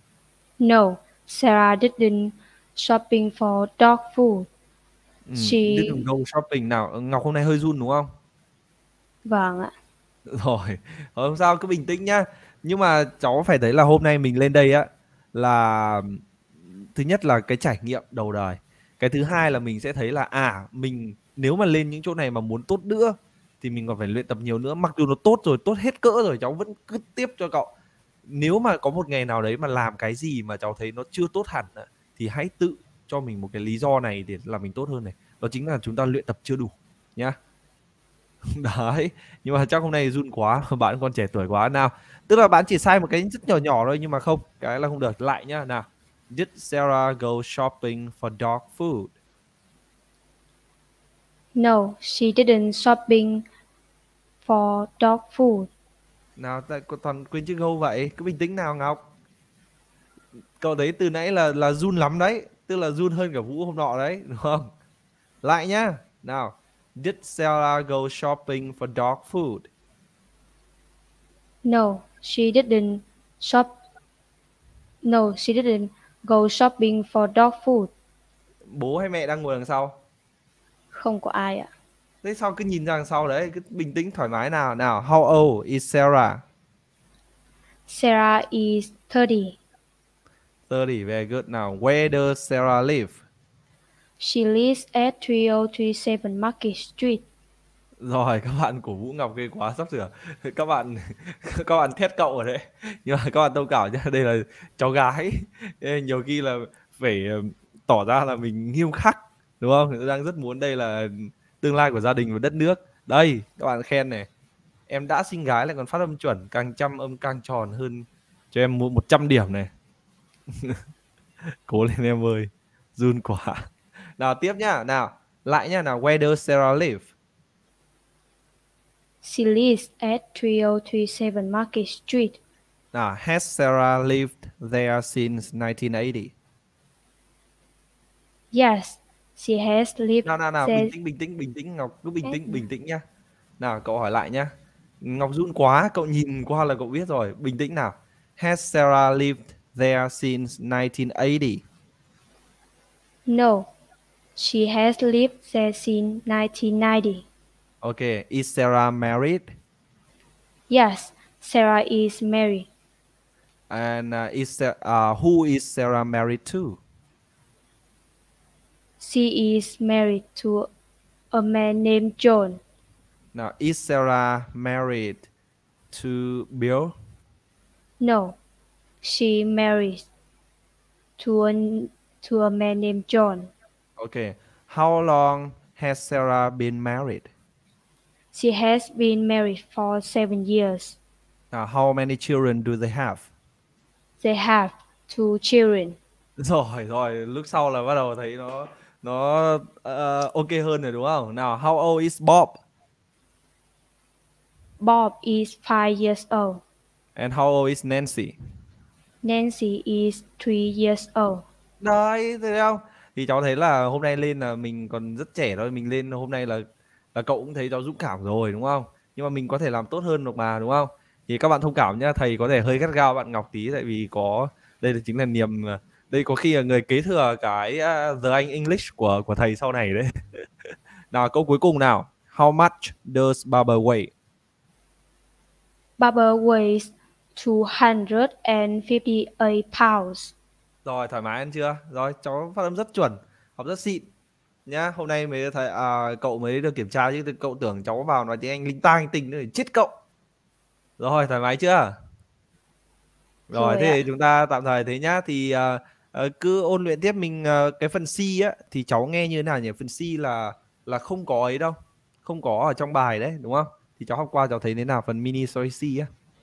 No, Sarah didn't shopping for dog food. Didn't go shopping. Nào, Ngọc hôm nay hơi run đúng không? Vâng ạ. Rồi, không sao, cứ bình tĩnh nhá. Nhưng mà cháu phải thấy là hôm nay mình lên đây á là thứ nhất là cái trải nghiệm đầu đời. Cái thứ hai là mình sẽ thấy là mình nếu mà lên những chỗ này mà muốn tốt nữa thì mình còn phải luyện tập nhiều nữa. Mặc dù nó tốt rồi, tốt hết cỡ rồi, cháu vẫn cứ tiếp cho cậu. Nếu mà có một ngày nào đấy mà làm cái gì mà cháu thấy nó chưa tốt hẳn thì hãy tự cho mình một cái lý do này để làm mình tốt hơn này. Đó chính là chúng ta luyện tập chưa đủ nhá. Đấy, nhưng mà chắc hôm nay run quá, bạn còn trẻ tuổi quá. Nào, tức là bạn chỉ sai một cái rất nhỏ nhỏ thôi, nhưng mà không, cái là không được. Lại nhá. Nào, did Sarah go shopping for dog food? No, she didn't shopping for dog food. Nào, tại toàn quên chữ go vậy, cứ bình tĩnh nào Ngọc. Cậu đấy từ nãy là run lắm đấy, tức là run hơn cả Vũ hôm nọ đấy, đúng không? Lại nhá. Nào, did Sarah go shopping for dog food? No, she didn't shop. No, she didn't go shopping for dog food. Bố hay mẹ đang ngồi đằng sau? Không có ai ạ. Thế sao cứ nhìn ra đằng sau đấy, cứ bình tĩnh thoải mái nào. Nào, how old is Sarah? Sarah is 30. 30, very good. Now, where does Sarah live? She lives at 3037 Market Street. Rồi, các bạn cổ vũ Ngọc ghê quá, sắp sửa các bạn các bạn thét cậu rồi đấy. Nhưng mà các bạn thông cảm nhé, đây là cháu gái. Nên nhiều khi là phải tỏ ra là mình nghiêm khắc, đúng không? Tôi đang rất muốn, đây là tương lai của gia đình và đất nước. Đây, các bạn khen này. Em đã sinh gái lại còn phát âm chuẩn, càng chăm âm càng tròn hơn, cho em 100 điểm này. Cố lên em ơi, run quá. Nào tiếp nhá, nào lại nhá. Nào, where does Sarah live? She lives at 3037 Market Street. Nào, has Sarah lived there since 1980? Yes, she has lived Nào, there. bình tĩnh Ngọc, cứ bình tĩnh nhá. Nào, cậu hỏi lại nhá. Ngọc run quá, cậu nhìn qua là cậu biết rồi. Bình tĩnh nào. Has Sarah lived there since 1980? No, she has lived there since 1990. Okay. Is Sarah married? Yes, Sarah is married. And who is Sarah married to? She is married to a man named John. Now, is Sarah married to Bill? No, she married to a man named John. Okay. How long has Sarah been married? She has been married for 7 years. Now, how many children do they have? They have 2 children. Rồi rồi, lúc sau là bắt đầu thấy nó ok hơn rồi đúng không? Nào, how old is Bob? Bob is 5 years old. And how old is Nancy? Nancy is 3 years old. Đấy, thấy không? Thì cháu thấy là hôm nay lên là mình còn rất trẻ thôi, mình lên hôm nay là cậu cũng thấy cháu dũng cảm rồi đúng không? Nhưng mà mình có thể làm tốt hơn được mà đúng không? Thì các bạn thông cảm nhá, thầy có thể hơi gắt gao bạn Ngọc tí tại vì đây là chính là niềm, đây có khi là người kế thừa cái The Anh English của thầy sau này đấy. Nào, câu cuối cùng nào. How much does Baba weigh? Baba weighs 258 pounds. Rồi, thoải mái hơn chưa? Rồi, cháu phát âm rất chuẩn, học rất xịn nhá. Hôm nay mới thấy cậu mới được kiểm tra chứ cậu tưởng cháu vào nói tiếng Anh linh ta linh tinh nữa để chết cậu. Rồi, thoải mái chưa? Rồi, Rồi thế ạ. thì chúng ta tạm thời thế nhá. Thì cứ ôn luyện tiếp mình cái phần C á thì cháu nghe như thế nào nhỉ? Phần C là không có ấy đâu. Không có ở trong bài đấy, đúng không? Thì cháu học qua cháu thấy thế nào phần mini story C á?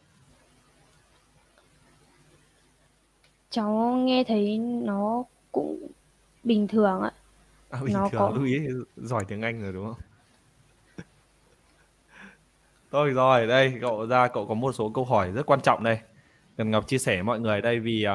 Cháu nghe thấy nó cũng bình thường ạ. Bình Nó thường, có lưu ý giỏi tiếng Anh rồi đúng không? Thôi rồi, đây cậu có một số câu hỏi rất quan trọng đây. Cần Ngọc chia sẻ với mọi người đây vì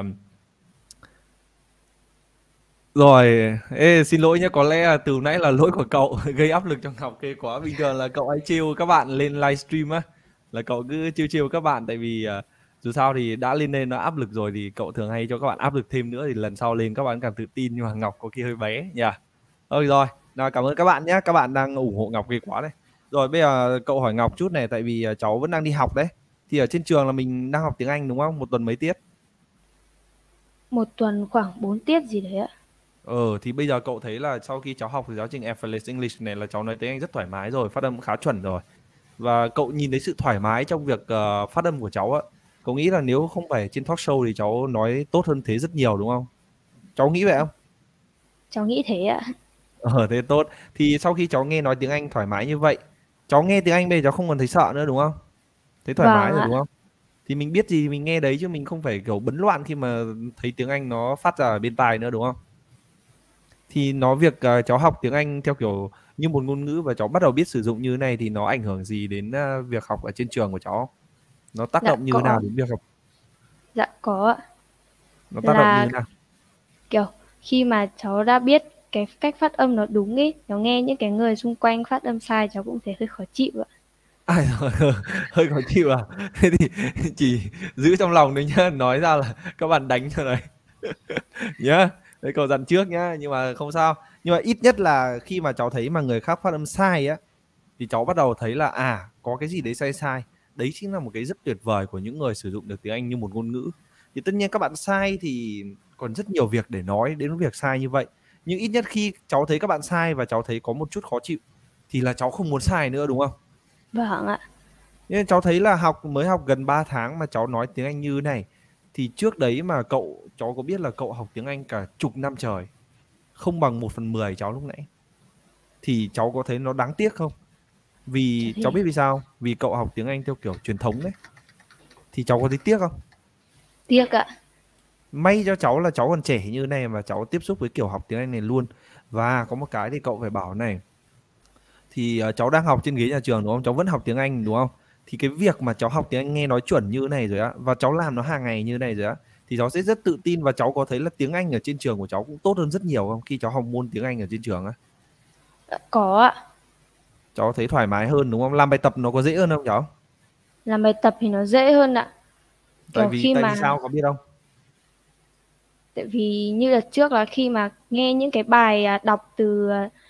rồi, xin lỗi nhé, có lẽ là từ nãy là lỗi của cậu gây áp lực cho Ngọc ghê quá. Bình thường là cậu hay trêu các bạn lên livestream á, là cậu cứ trêu các bạn tại vì dù sao thì đã lên nó áp lực rồi thì cậu thường hay cho các bạn áp lực thêm nữa thì lần sau lên các bạn càng tự tin, nhưng mà Ngọc có khi hơi bé nhỉ. Rồi, nào cảm ơn các bạn nhé, các bạn đang ủng hộ Ngọc ghê quá đây. Rồi bây giờ cậu hỏi Ngọc chút này, tại vì cháu vẫn đang đi học đấy. Thì ở trên trường là mình đang học tiếng Anh đúng không? Một tuần mấy tiết? một tuần khoảng 4 tiết gì đấy ạ. Thì bây giờ cậu thấy là sau khi cháu học thì giáo trình Effortless English này là cháu nói tiếng Anh rất thoải mái rồi, phát âm khá chuẩn rồi. Và cậu nhìn thấy sự thoải mái trong việc phát âm của cháu ạ. Cậu nghĩ là nếu không phải trên talk show thì cháu nói tốt hơn thế rất nhiều đúng không? Cháu nghĩ vậy không? Cháu nghĩ thế ạ. Thế tốt. Thì sau khi cháu nghe nói tiếng Anh thoải mái như vậy, cháu nghe tiếng Anh bây giờ cháu không còn thấy sợ nữa đúng không? Thấy thoải mái Vâng rồi ạ. đúng không? Thì mình biết gì mình nghe đấy chứ mình không phải kiểu bấn loạn khi mà thấy tiếng Anh nó phát ra ở bên tai nữa đúng không? Thì việc cháu học tiếng Anh theo kiểu như một ngôn ngữ và cháu bắt đầu biết sử dụng như thế này thì nó ảnh hưởng gì đến việc học ở trên trường của cháu? Nó tác Dạ động như thế nào có. đến việc học? Dạ có ạ. Nó tác động như Là thế nào? kiểu khi mà cháu đã biết cái cách phát âm nó đúng ấy, cháu nghe những cái người xung quanh phát âm sai cháu cũng thấy hơi khó chịu ạ. Ai rồi, hơi khó chịu à? Thế thì chỉ giữ trong lòng đấy nhá, nói ra là các bạn đánh cho đấy. Nhá. Đấy cậu dặn trước nhá, nhưng mà không sao. Nhưng mà ít nhất là khi mà cháu thấy mà người khác phát âm sai á thì cháu bắt đầu thấy là có cái gì đấy sai sai. Đấy chính là một cái rất tuyệt vời của những người sử dụng được tiếng Anh như một ngôn ngữ. Thì tất nhiên các bạn sai thì còn rất nhiều việc để nói đến việc sai như vậy. Nhưng ít nhất khi cháu thấy các bạn sai và cháu thấy có một chút khó chịu thì là cháu không muốn sai nữa đúng không? Vâng ạ. Nên cháu thấy là mới học gần 3 tháng mà cháu nói tiếng Anh như này. Thì trước đấy mà cháu có biết là cậu học tiếng Anh cả chục năm trời, không bằng 1/10 cháu lúc nãy. Thì cháu có thấy nó đáng tiếc không? Vì cháu biết vì sao? Vì cậu học tiếng Anh theo kiểu truyền thống đấy. Thì cháu có thấy tiếc không? Tiếc ạ. May cho cháu là cháu còn trẻ như này mà cháu tiếp xúc với kiểu học tiếng Anh này luôn. Và có một cái thì cậu phải bảo này. Thì cháu đang học trên ghế nhà trường đúng không? Cháu vẫn học tiếng Anh đúng không? Thì cái việc mà cháu học tiếng Anh nghe nói chuẩn như thế này rồi á, và cháu làm nó hàng ngày như thế này rồi á, thì cháu sẽ rất tự tin và cháu có thấy là tiếng Anh ở trên trường của cháu cũng tốt hơn rất nhiều không? Khi cháu học môn tiếng Anh ở trên trường á. Có ạ. Cháu thấy thoải mái hơn đúng không? Làm bài tập nó có dễ hơn không cháu? Làm bài tập thì nó dễ hơn ạ. Tại Kiểu vì khi tại vì mà sao có biết không? tại vì như đợt trước là khi mà nghe những cái bài đọc từ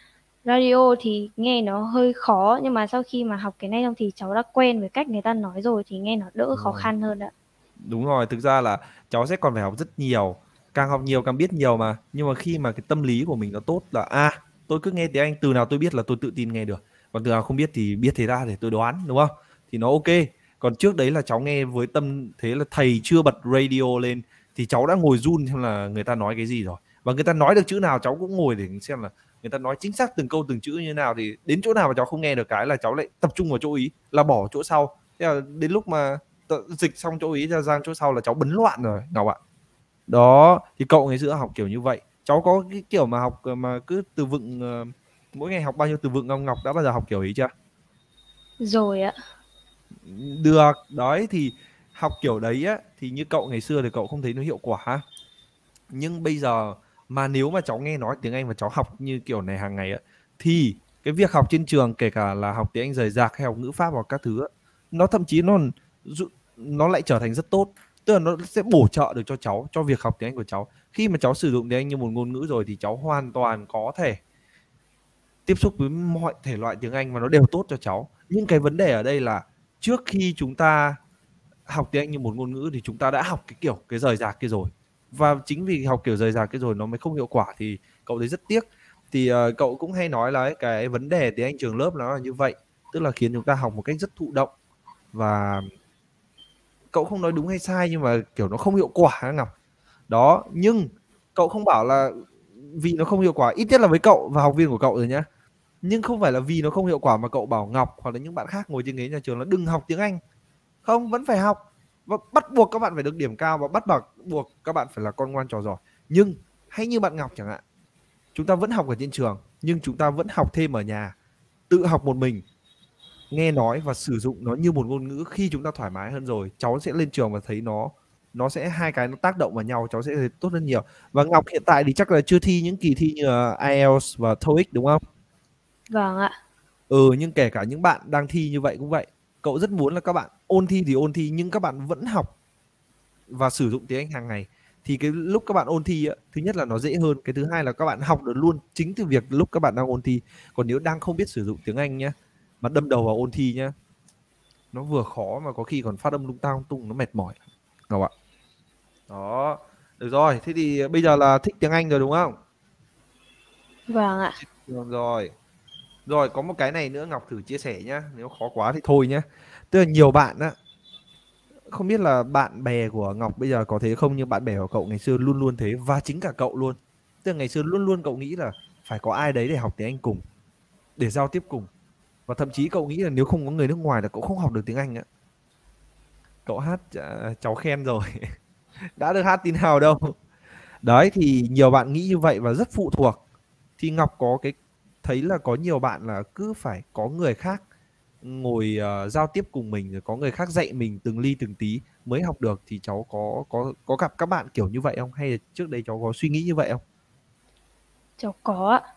radio thì nghe nó hơi khó, nhưng mà sau khi mà học cái này xong thì cháu đã quen với cách người ta nói rồi thì nghe nó đỡ Đúng khó rồi. khăn hơn ạ. Đúng rồi, thực ra là cháu sẽ còn phải học rất nhiều, càng học nhiều càng biết nhiều mà. Nhưng mà khi mà cái tâm lý của mình nó tốt là tôi cứ nghe tiếng Anh, từ nào tôi biết là tôi tự tin nghe được, còn từ nào không biết thì biết thế ra để tôi đoán, đúng không? Thì nó ok. Còn trước đấy là cháu nghe với tâm thế là thầy chưa bật radio lên thì cháu đã ngồi run xem là người ta nói cái gì rồi, và người ta nói được chữ nào cháu cũng ngồi để xem là người ta nói chính xác từng câu từng chữ như thế nào, thì đến chỗ nào mà cháu không nghe được cái là cháu lại tập trung vào chỗ ý, là bỏ chỗ sau. Thế là đến lúc mà dịch xong chỗ ý ra sang chỗ sau là cháu bấn loạn rồi Ngọc ạ. Đó thì cậu ngày xưa học kiểu như vậy, cháu có cái kiểu mà học mà cứ từ vựng mỗi ngày học bao nhiêu từ vựng không Ngọc, đã bao giờ học kiểu ấy chưa? Rồi ạ. Được đấy, thì học kiểu đấy á thì như cậu ngày xưa thì cậu không thấy nó hiệu quả, nhưng bây giờ mà nếu mà cháu nghe nói tiếng Anh và cháu học như kiểu này hàng ngày á, thì cái việc học trên trường, kể cả là học tiếng Anh rời rạc hay học ngữ pháp hoặc các thứ á, nó thậm chí nó lại trở thành rất tốt. Tức là nó sẽ bổ trợ được cho cháu, cho việc học tiếng Anh của cháu. Khi mà cháu sử dụng tiếng Anh như một ngôn ngữ rồi thì cháu hoàn toàn có thể tiếp xúc với mọi thể loại tiếng Anh và nó đều tốt cho cháu. Nhưng cái vấn đề ở đây là trước khi chúng ta học tiếng Anh như một ngôn ngữ thì chúng ta đã học cái kiểu cái rời rạc kia rồi, và chính vì học kiểu rời rạc kia rồi nó mới không hiệu quả, thì cậu thấy rất tiếc. Thì cậu cũng hay nói là cái vấn đề tiếng Anh trường lớp nó là như vậy, tức là khiến chúng ta học một cách rất thụ động, và cậu không nói đúng hay sai nhưng mà kiểu nó không hiệu quả Ngọc. Đó, nhưng cậu không bảo là vì nó không hiệu quả, ít nhất là với cậu và học viên của cậu rồi nhá, nhưng không phải là vì nó không hiệu quả mà cậu bảo Ngọc hoặc là những bạn khác ngồi trên ghế nhà trường là đừng học tiếng Anh. Không, vẫn phải học, và bắt buộc các bạn phải được điểm cao, và buộc các bạn phải là con ngoan trò giỏi. Nhưng hay như bạn Ngọc chẳng hạn, chúng ta vẫn học ở trên trường nhưng chúng ta vẫn học thêm ở nhà, tự học một mình, nghe nói và sử dụng nó như một ngôn ngữ. Khi chúng ta thoải mái hơn rồi, cháu sẽ lên trường và thấy nó sẽ hai cái nó tác động vào nhau, cháu sẽ thấy tốt hơn nhiều. Và Ngọc hiện tại thì chắc là chưa thi những kỳ thi như là IELTS và TOEIC đúng không? Vâng ạ. Nhưng kể cả những bạn đang thi như vậy cũng vậy, cậu rất muốn là các bạn ôn thi thì ôn thi nhưng các bạn vẫn học và sử dụng tiếng Anh hàng ngày, thì cái lúc các bạn ôn thi á, thứ nhất là nó dễ hơn, cái thứ hai là các bạn học được luôn chính từ việc lúc các bạn đang ôn thi. Còn nếu đang không biết sử dụng tiếng Anh nhá, mà đâm đầu vào ôn thi nhá, nó vừa khó mà có khi còn phát âm lung ta lung tung, nó mệt mỏi, Ngọc ạ. Đó, được rồi, thế thì bây giờ là thích tiếng Anh rồi đúng không? Vâng ạ. Được rồi. Rồi có một cái này nữa Ngọc thử chia sẻ nhá, nếu khó quá thì thôi nhá. Tức là nhiều bạn á, không biết là bạn bè của Ngọc bây giờ có thế không, nhưng bạn bè của cậu ngày xưa luôn luôn thế, và chính cả cậu luôn. Tức là ngày xưa luôn luôn cậu nghĩ là phải có ai đấy để học tiếng Anh cùng, để giao tiếp cùng, và thậm chí cậu nghĩ là nếu không có người nước ngoài là cậu không học được tiếng Anh á. Cậu hát cháu khen rồi. Đã được hát tí nào đâu. Đấy thì nhiều bạn nghĩ như vậy và rất phụ thuộc. Thì Ngọc có cái thấy là có nhiều bạn là cứ phải có người khác ngồi giao tiếp cùng mình, rồi có người khác dạy mình từng ly từng tí mới học được, thì cháu có gặp các bạn kiểu như vậy không, hay là trước đây cháu có suy nghĩ như vậy không? Cháu có ạ.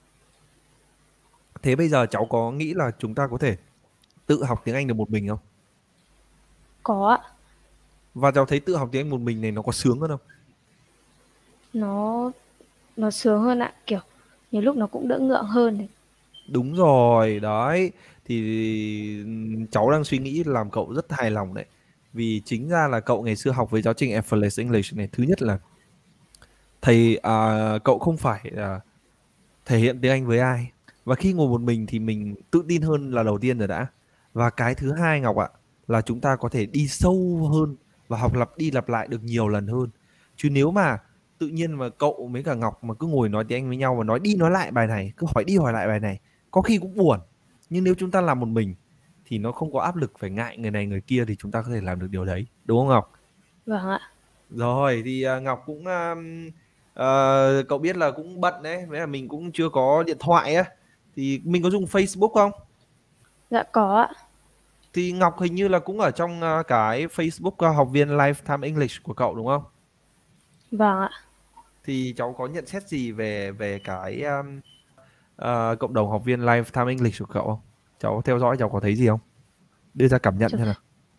Thế bây giờ cháu có nghĩ là chúng ta có thể tự học tiếng Anh được một mình không? Có ạ. Và cháu thấy tự học tiếng Anh một mình này nó có sướng hơn không? Nó nó sướng hơn ạ, kiểu nhiều lúc nó cũng đỡ ngượng hơn đấy. Đúng rồi, đấy. Thì cháu đang suy nghĩ làm cậu rất hài lòng đấy. Vì chính ra là cậu ngày xưa học với giáo trình Effortless English này, thứ nhất là cậu không phải thể hiện tiếng Anh với ai. Và khi ngồi một mình thì mình tự tin hơn là đầu tiên rồi đã. Và cái thứ hai Ngọc ạ, là chúng ta có thể đi sâu hơn và học lặp đi lặp lại được nhiều lần hơn. Chứ nếu mà tự nhiên mà cậu với cả Ngọc mà cứ ngồi nói tiếng Anh với nhau và nói đi nói lại bài này, cứ hỏi đi hỏi lại bài này, có khi cũng buồn. Nhưng nếu chúng ta làm một mình thì nó không có áp lực phải ngại người này người kia, thì chúng ta có thể làm được điều đấy. Đúng không Ngọc? Vâng ạ. Rồi thì Ngọc cũng cậu biết là cũng bận đấy, với là mình cũng chưa có điện thoại á, thì mình có dùng Facebook không? Dạ có ạ. Thì Ngọc hình như là cũng ở trong cái Facebook học viên Lifetime English của cậu đúng không? Vâng ạ. Thì cháu có nhận xét gì về về cái cộng đồng học viên Lifetime English của cậu không? Cháu theo dõi cháu có thấy gì không? Đưa ra cảm nhận Cháu, thế nào.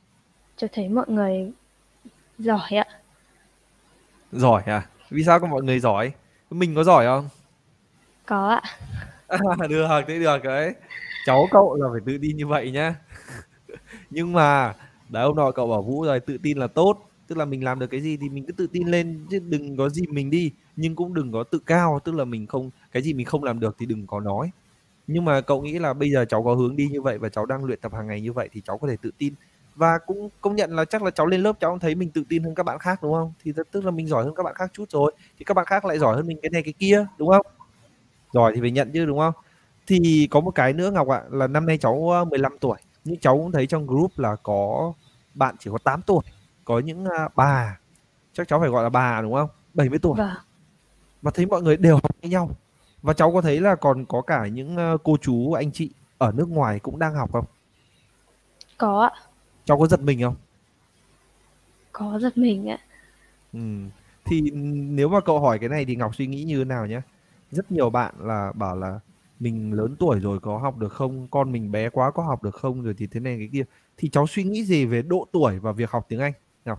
Cháu thấy mọi người giỏi ạ. Giỏi à? Vì sao có mọi người giỏi? Mình có giỏi không? Có ạ. Được, thế được đấy. Cháu cậu là phải tự tin như vậy nhá. Nhưng mà đấy, hôm nọ cậu bảo Vũ rồi, tự tin là tốt, tức là mình làm được cái gì thì mình cứ tự tin lên chứ đừng có dìm mình đi, nhưng cũng đừng có tự cao, tức là mình không, cái gì mình không làm được thì đừng có nói. Nhưng mà cậu nghĩ là bây giờ cháu có hướng đi như vậy và cháu đang luyện tập hàng ngày như vậy thì cháu có thể tự tin, và cũng công nhận là chắc là cháu lên lớp cháu cũng thấy mình tự tin hơn các bạn khác đúng không? Thì tức là mình giỏi hơn các bạn khác chút rồi, thì các bạn khác lại giỏi hơn mình cái này cái kia đúng không? Giỏi thì phải nhận chứ đúng không? Thì có một cái nữa Ngọc ạ, là năm nay cháu 15 tuổi, nhưng cháu cũng thấy trong group là có bạn chỉ có 8 tuổi, có những bà, chắc cháu phải gọi là bà đúng không, 70 tuổi, Vâng, và thấy mọi người đều học như nhau. Và cháu có thấy là còn có cả những cô chú anh chị ở nước ngoài cũng đang học không? có ạ. Cháu có giật mình không? Có giật mình ạ. Ừ. Thì nếu mà cậu hỏi cái này thì Ngọc suy nghĩ như thế nào nhé? Rất nhiều bạn là bảo là mình lớn tuổi rồi có học được không? Con mình bé quá có học được không? Rồi thì thế này cái kia. Thì cháu suy nghĩ gì về độ tuổi và việc học tiếng Anh? Ngọc.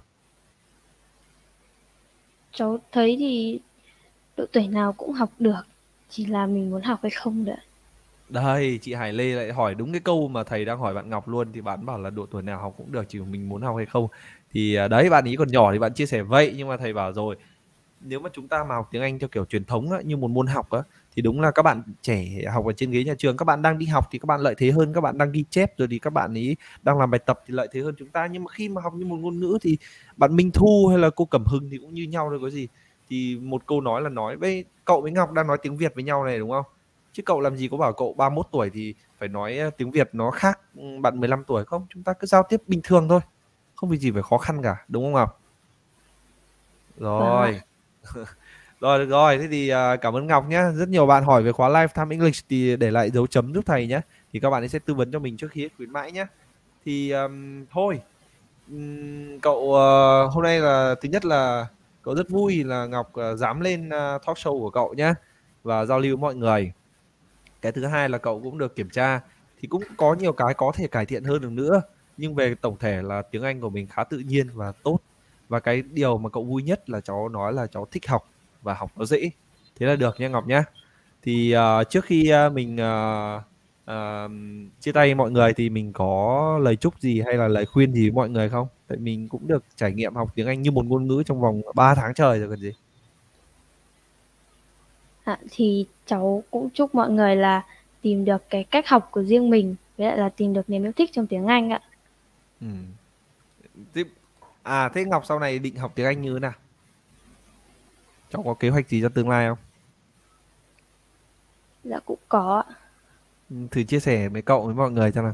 Cháu thấy thì độ tuổi nào cũng học được, chỉ là mình muốn học hay không nữa. Đây, chị Hải Lê lại hỏi đúng cái câu mà thầy đang hỏi bạn Ngọc luôn. Thì bạn bảo là độ tuổi nào học cũng được, chỉ mình muốn học hay không. Thì đấy, bạn ý còn nhỏ thì bạn chia sẻ vậy. Nhưng mà thầy bảo rồi, nếu mà chúng ta mà học tiếng Anh theo kiểu truyền thống á, như một môn học á, thì đúng là các bạn trẻ học ở trên ghế nhà trường, các bạn đang đi học thì các bạn lợi thế hơn, các bạn đang ghi chép rồi thì các bạn ấy đang làm bài tập thì lợi thế hơn chúng ta. Nhưng mà khi mà học như một ngôn ngữ thì bạn Minh Thu hay là cô Cẩm Hưng thì cũng như nhau thôi có gì. Thì một câu nói là nói với cậu với Ngọc đang nói tiếng Việt với nhau này đúng không, chứ cậu làm gì có bảo cậu 31 tuổi thì phải nói tiếng Việt nó khác bạn 15 tuổi không, chúng ta cứ giao tiếp bình thường thôi, không vì gì phải khó khăn cả đúng không Ngọc? Vâng ạ. Rồi. Rồi được rồi, thế thì cảm ơn Ngọc nhé. Rất nhiều bạn hỏi về khóa Lifetime English thì để lại dấu chấm giúp thầy nhé. Thì các bạn ấy sẽ tư vấn cho mình trước khi hết khuyến mãi nhé. Thì thôi, cậu hôm nay là thứ nhất là cậu rất vui là Ngọc dám lên talk show của cậu nhé và giao lưu với mọi người. Cái thứ hai là cậu cũng được kiểm tra thì cũng có nhiều cái có thể cải thiện hơn được nữa, nhưng về tổng thể là tiếng Anh của mình khá tự nhiên và tốt. Và cái điều mà cậu vui nhất là cháu nói là cháu thích học và học nó dễ, thế là được nha Ngọc nhé. Thì trước khi mình chia tay mọi người thì mình có lời chúc gì hay là lời khuyên gì với mọi người không? Tại mình cũng được trải nghiệm học tiếng Anh như một ngôn ngữ trong vòng 3 tháng trời rồi còn gì. Thì cháu cũng chúc mọi người là tìm được cái cách học của riêng mình, với lại là tìm được niềm yêu thích trong tiếng Anh ạ. Ừ. Thế, thế Ngọc sau này định học tiếng Anh như thế nào? Cháu có kế hoạch gì cho tương lai không? Dạ cũng có ạ. Thử chia sẻ với cậu với mọi người xem nào.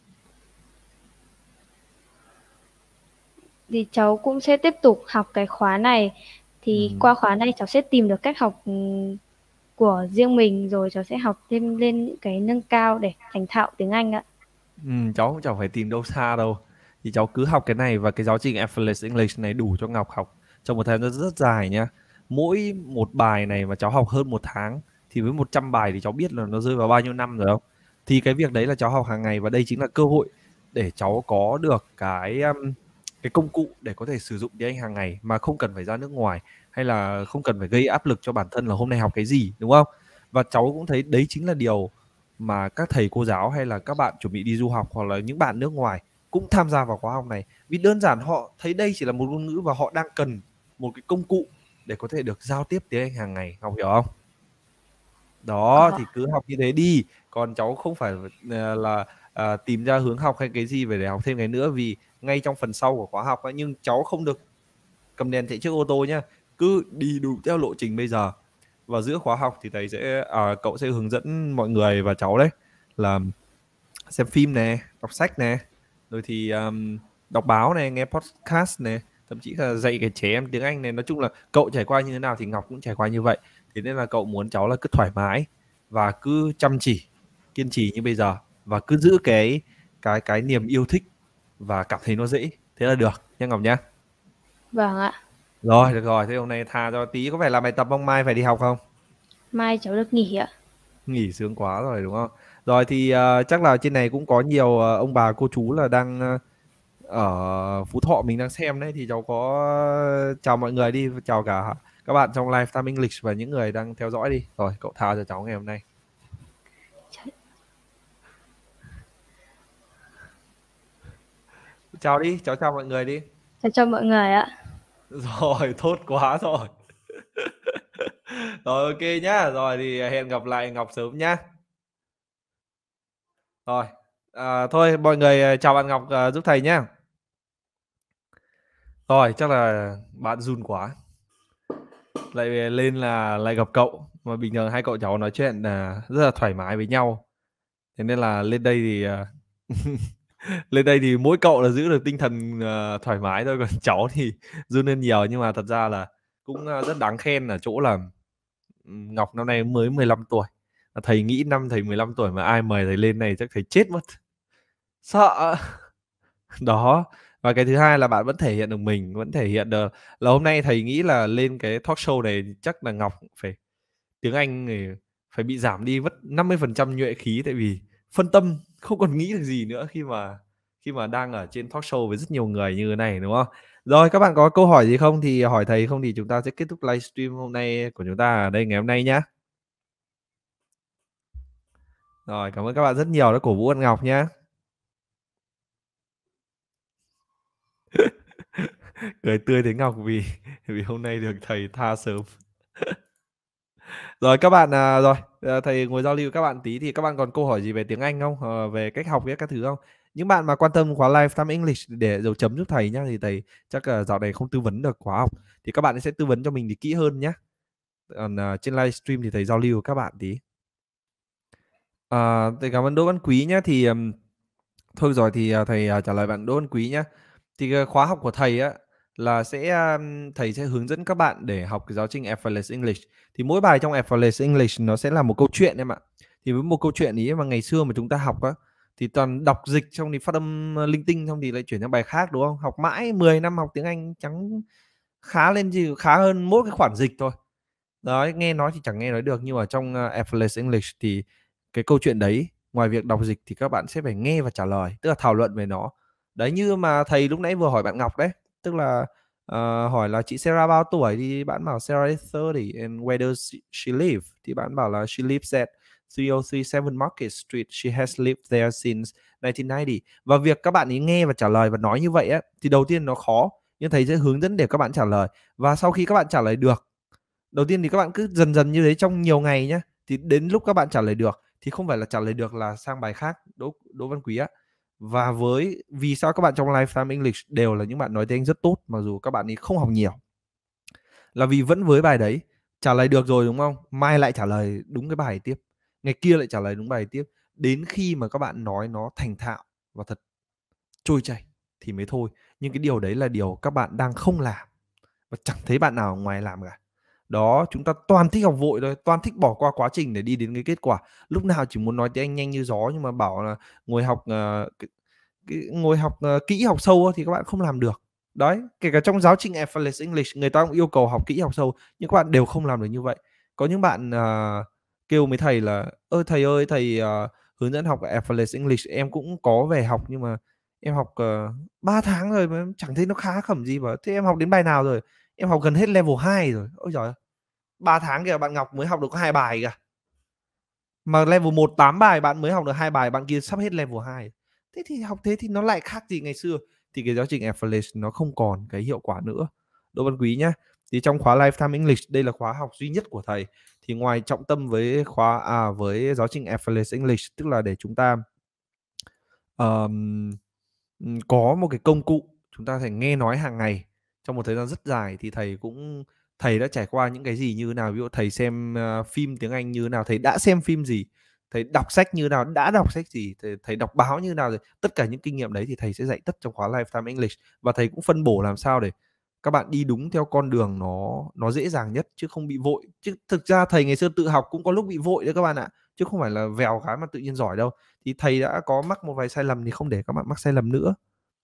Thì cháu cũng sẽ tiếp tục học cái khóa này. Thì Ừ. qua khóa này cháu sẽ tìm được cách học của riêng mình, rồi cháu sẽ học thêm lên những cái nâng cao để thành thạo tiếng Anh ạ. Cháu cũng chẳng phải tìm đâu xa đâu. Thì cháu cứ học cái này và cái giáo trình Effortless English này đủ cho Ngọc học trong một thời gian rất dài nhá. Mỗi một bài này mà cháu học hơn một tháng thì với 100 bài thì cháu biết là nó rơi vào bao nhiêu năm rồi không? Thì cái việc đấy là cháu học hàng ngày và đây chính là cơ hội để cháu có được cái công cụ để có thể sử dụng tiếng Anh hàng ngày mà không cần phải ra nước ngoài, hay là không cần phải gây áp lực cho bản thân là hôm nay học cái gì đúng không? Và cháu cũng thấy đấy chính là điều mà các thầy cô giáo hay là các bạn chuẩn bị đi du học hoặc là những bạn nước ngoài cũng tham gia vào khóa học này, vì đơn giản họ thấy đây chỉ là một ngôn ngữ và họ đang cần một cái công cụ để có thể được giao tiếp tiếng Anh hàng ngày, Ngọc hiểu không? Đó Có. thì cứ học như thế đi, còn cháu không phải là tìm ra hướng học hay cái gì về để học thêm cái nữa, vì ngay trong phần sau của khóa học ấy, nhưng cháu không được cầm đèn chạy trước ô tô nhá, cứ đi đủ theo lộ trình bây giờ. Và giữa khóa học thì thầy sẽ cậu sẽ hướng dẫn mọi người và cháu đấy là xem phim nè, đọc sách nè, rồi thì đọc báo này, nghe podcast này, thậm chí là dạy cái trẻ em tiếng Anh này. Nói chung là cậu trải qua như thế nào thì Ngọc cũng trải qua như vậy, thế nên là cậu muốn cháu là cứ thoải mái và cứ chăm chỉ, kiên trì như bây giờ, và cứ giữ cái niềm yêu thích và cảm thấy nó dễ, thế là được nha Ngọc nhá. Vâng ạ. Rồi được rồi, thế hôm nay tha cho tí, có phải làm bài tập không, mai phải đi học không? Mai cháu được nghỉ ạ. Nghỉ sướng quá rồi đúng không? Rồi thì chắc là trên này cũng có nhiều ông bà cô chú là đang ở Phú Thọ mình đang xem đấy, thì cháu có chào mọi người đi, chào cả các bạn trong Lifetime English và những người đang theo dõi đi. Rồi, cậu tha cho cháu ngày hôm nay. Chào đi, cháu chào mọi người đi. Chào mọi người ạ. Rồi, tốt quá rồi. Rồi, ok nhá. Rồi thì hẹn gặp lại Ngọc sớm nhá. Rồi, thôi mọi người chào bạn Ngọc giúp thầy nhá. Rồi, chắc là bạn run quá. Lại lên là lại gặp cậu, mà bình thường hai cậu cháu nói chuyện rất là thoải mái với nhau. Thế nên là lên đây thì lên đây thì mỗi cậu là giữ được tinh thần thoải mái thôi, còn cháu thì run lên nhiều. Nhưng mà thật ra là cũng rất đáng khen ở chỗ là Ngọc năm nay mới 15 tuổi. Thầy nghĩ năm thầy 15 tuổi mà ai mời thầy lên này chắc thầy chết mất. Sợ. Đó. Và cái thứ hai là bạn vẫn thể hiện được mình, vẫn thể hiện được là hôm nay thầy nghĩ là lên cái talk show này chắc là Ngọc phải tiếng Anh thì phải bị giảm đi mất 50% nhuệ khí, tại vì phân tâm không còn nghĩ được gì nữa khi mà đang ở trên talk show với rất nhiều người như thế này, đúng không? Rồi, các bạn có câu hỏi gì không thì hỏi thầy, không thì chúng ta sẽ kết thúc livestream hôm nay của chúng ta ở đây ngày hôm nay nhá. Rồi, cảm ơn các bạn rất nhiều đã cổ vũ An Ngọc nhá. Cười tươi thấy Ngọc vì vì hôm nay được thầy tha sớm. Rồi các bạn rồi thầy ngồi giao lưu với các bạn tí, thì các bạn còn câu hỏi gì về tiếng Anh không? Về cách học với các thứ không? Những bạn mà quan tâm khóa Lifetime English để dấu chấm giúp thầy nhá, thì thầy chắc là dạo này không tư vấn được khóa học, thì các bạn sẽ tư vấn cho mình thì kỹ hơn nhá. Còn trên livestream thì thầy giao lưu với các bạn tí. Thầy cảm ơn Đỗ Văn Quý nhá. Thì thôi rồi thì thầy trả lời bạn Đỗ Văn Quý nhá. Thì khóa học của thầy á là thầy sẽ hướng dẫn các bạn để học cái giáo trình Effortless English. Thì mỗi bài trong Effortless English nó sẽ là một câu chuyện em ạ. Thì với một câu chuyện ý mà ngày xưa mà chúng ta học á, thì toàn đọc dịch xong thì phát âm linh tinh, xong thì lại chuyển sang bài khác, đúng không? Học mãi 10 năm học tiếng Anh chẳng khá lên gì, khá hơn mỗi cái khoản dịch thôi. Đấy, nghe nói thì chẳng nghe nói được, nhưng mà trong Effortless English thì cái câu chuyện đấy, ngoài việc đọc dịch thì các bạn sẽ phải nghe và trả lời, tức là thảo luận về nó. Đấy, như mà thầy lúc nãy vừa hỏi bạn Ngọc đấy, tức là hỏi là chị Sarah bao tuổi, thì bạn bảo Sarah is 30 and where does she live? Thì bạn bảo là she lives at 3037 Market Street. She has lived there since 1990. Và việc các bạn ấy nghe và trả lời và nói như vậy á, thì đầu tiên nó khó, nhưng thầy sẽ hướng dẫn để các bạn trả lời. Và sau khi các bạn trả lời được, đầu tiên thì các bạn cứ dần dần như thế trong nhiều ngày nhá, thì đến lúc các bạn trả lời được thì không phải là trả lời được là sang bài khác, Đỗ Văn Quý á. Và vì sao các bạn trong Lifetime English đều là những bạn nói tiếng Anh rất tốt mặc dù các bạn ấy không học nhiều, là vì vẫn với bài đấy, trả lời được rồi đúng không, mai lại trả lời đúng cái bài tiếp, ngày kia lại trả lời đúng bài tiếp, đến khi mà các bạn nói nó thành thạo và thật trôi chảy thì mới thôi. Nhưng cái điều đấy là điều các bạn đang không làm, và chẳng thấy bạn nào ở ngoài làm cả. Đó, chúng ta toàn thích học vội thôi, toàn thích bỏ qua quá trình để đi đến cái kết quả. Lúc nào chỉ muốn nói tiếng Anh nhanh như gió, nhưng mà bảo là ngồi học ngồi học kỹ học sâu thì các bạn không làm được. Đấy, kể cả trong giáo trình Effortless English người ta cũng yêu cầu học kỹ học sâu, nhưng các bạn đều không làm được như vậy. Có những bạn kêu với thầy là thầy ơi, thầy hướng dẫn học Effortless English em cũng có về học, nhưng mà em học 3 tháng rồi mà chẳng thấy nó khá khẩm gì. Bảo thế em học đến bài nào rồi? Em học gần hết level 2 rồi. Ôi giời ơi, 3 tháng kìa, bạn Ngọc mới học được có 2 bài kìa. Mà level 1 8 bài, bạn mới học được 2 bài, bạn kia sắp hết level 2. Thế thì học thế thì nó lại khác gì ngày xưa. Thì cái giáo trình Effortless nó không còn cái hiệu quả nữa. Đỗ Văn Quý nhá. Thì trong khóa Lifetime English, đây là khóa học duy nhất của thầy. Thì ngoài trọng tâm với với giáo trình Effortless English, tức là để chúng ta có một cái công cụ chúng ta thể nghe nói hàng ngày trong một thời gian rất dài, thì thầy đã trải qua những cái gì như thế nào. Ví dụ thầy xem phim tiếng Anh như thế nào, thầy đã xem phim gì, thầy đọc sách như thế nào, đã đọc sách gì, thầy đọc báo như thế nào rồi. Tất cả những kinh nghiệm đấy thì thầy sẽ dạy tất trong khóa Lifetime English. Và thầy cũng phân bổ làm sao để các bạn đi đúng theo con đường nó dễ dàng nhất, chứ không bị vội. Chứ thực ra thầy ngày xưa tự học cũng có lúc bị vội đấy các bạn ạ, chứ không phải là vèo cái mà tự nhiên giỏi đâu. Thì thầy đã có mắc một vài sai lầm thì không để các bạn mắc sai lầm nữa.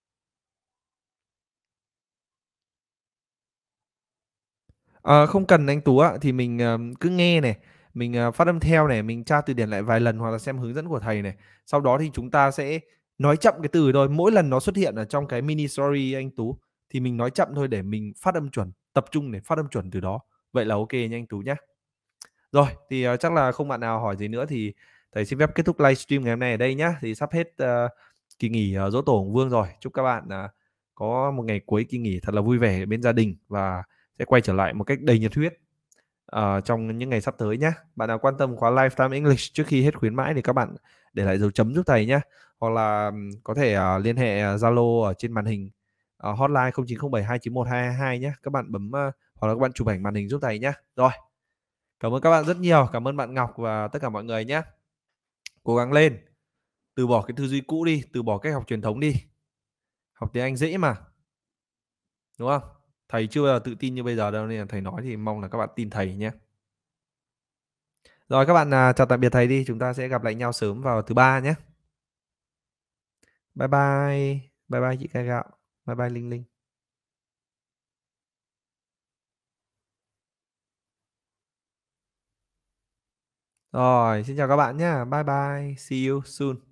Không cần anh Tú ạ, thì mình cứ nghe này, mình phát âm theo này, mình tra từ điển lại vài lần hoặc là xem hướng dẫn của thầy này. Sau đó thì chúng ta sẽ nói chậm cái từ thôi. Mỗi lần nó xuất hiện ở trong cái mini story anh Tú thì mình nói chậm thôi để mình phát âm chuẩn, tập trung để phát âm chuẩn từ đó. Vậy là OK nha anh Tú nhá. Rồi, thì, chắc là không bạn nào hỏi gì nữa thì thầy xin phép kết thúc livestream ngày hôm nay ở đây nhá. Thì sắp hết, kỳ nghỉ, Giỗ Tổ Hùng Vương rồi. Chúc các bạn, có một ngày cuối kỳ nghỉ thật là vui vẻ bên gia đình và sẽ quay trở lại một cách đầy nhiệt huyết, trong những ngày sắp tới nhá. Bạn nào quan tâm khóa Lifetime English trước khi hết khuyến mãi thì các bạn để lại dấu chấm giúp thầy nhá. Hoặc là, có thể, liên hệ, Zalo ở trên màn hình, hotline 0907291222 nhá. Các bạn bấm, hoặc là các bạn chụp ảnh màn hình giúp thầy nhá. Rồi. Cảm ơn các bạn rất nhiều, cảm ơn bạn Ngọc và tất cả mọi người nhé. Cố gắng lên, từ bỏ cái tư duy cũ đi, từ bỏ cách học truyền thống đi. Học tiếng Anh dễ mà, đúng không? Thầy chưa bao giờ tự tin như bây giờ đâu nên là thầy nói thì mong là các bạn tin thầy nhé. Rồi các bạn, chào tạm biệt thầy đi, chúng ta sẽ gặp lại nhau sớm vào thứ Ba nhé. Bye bye, bye bye chị Cai Gạo, bye bye Linh Linh. Rồi, xin chào các bạn nhé, bye bye, see you soon.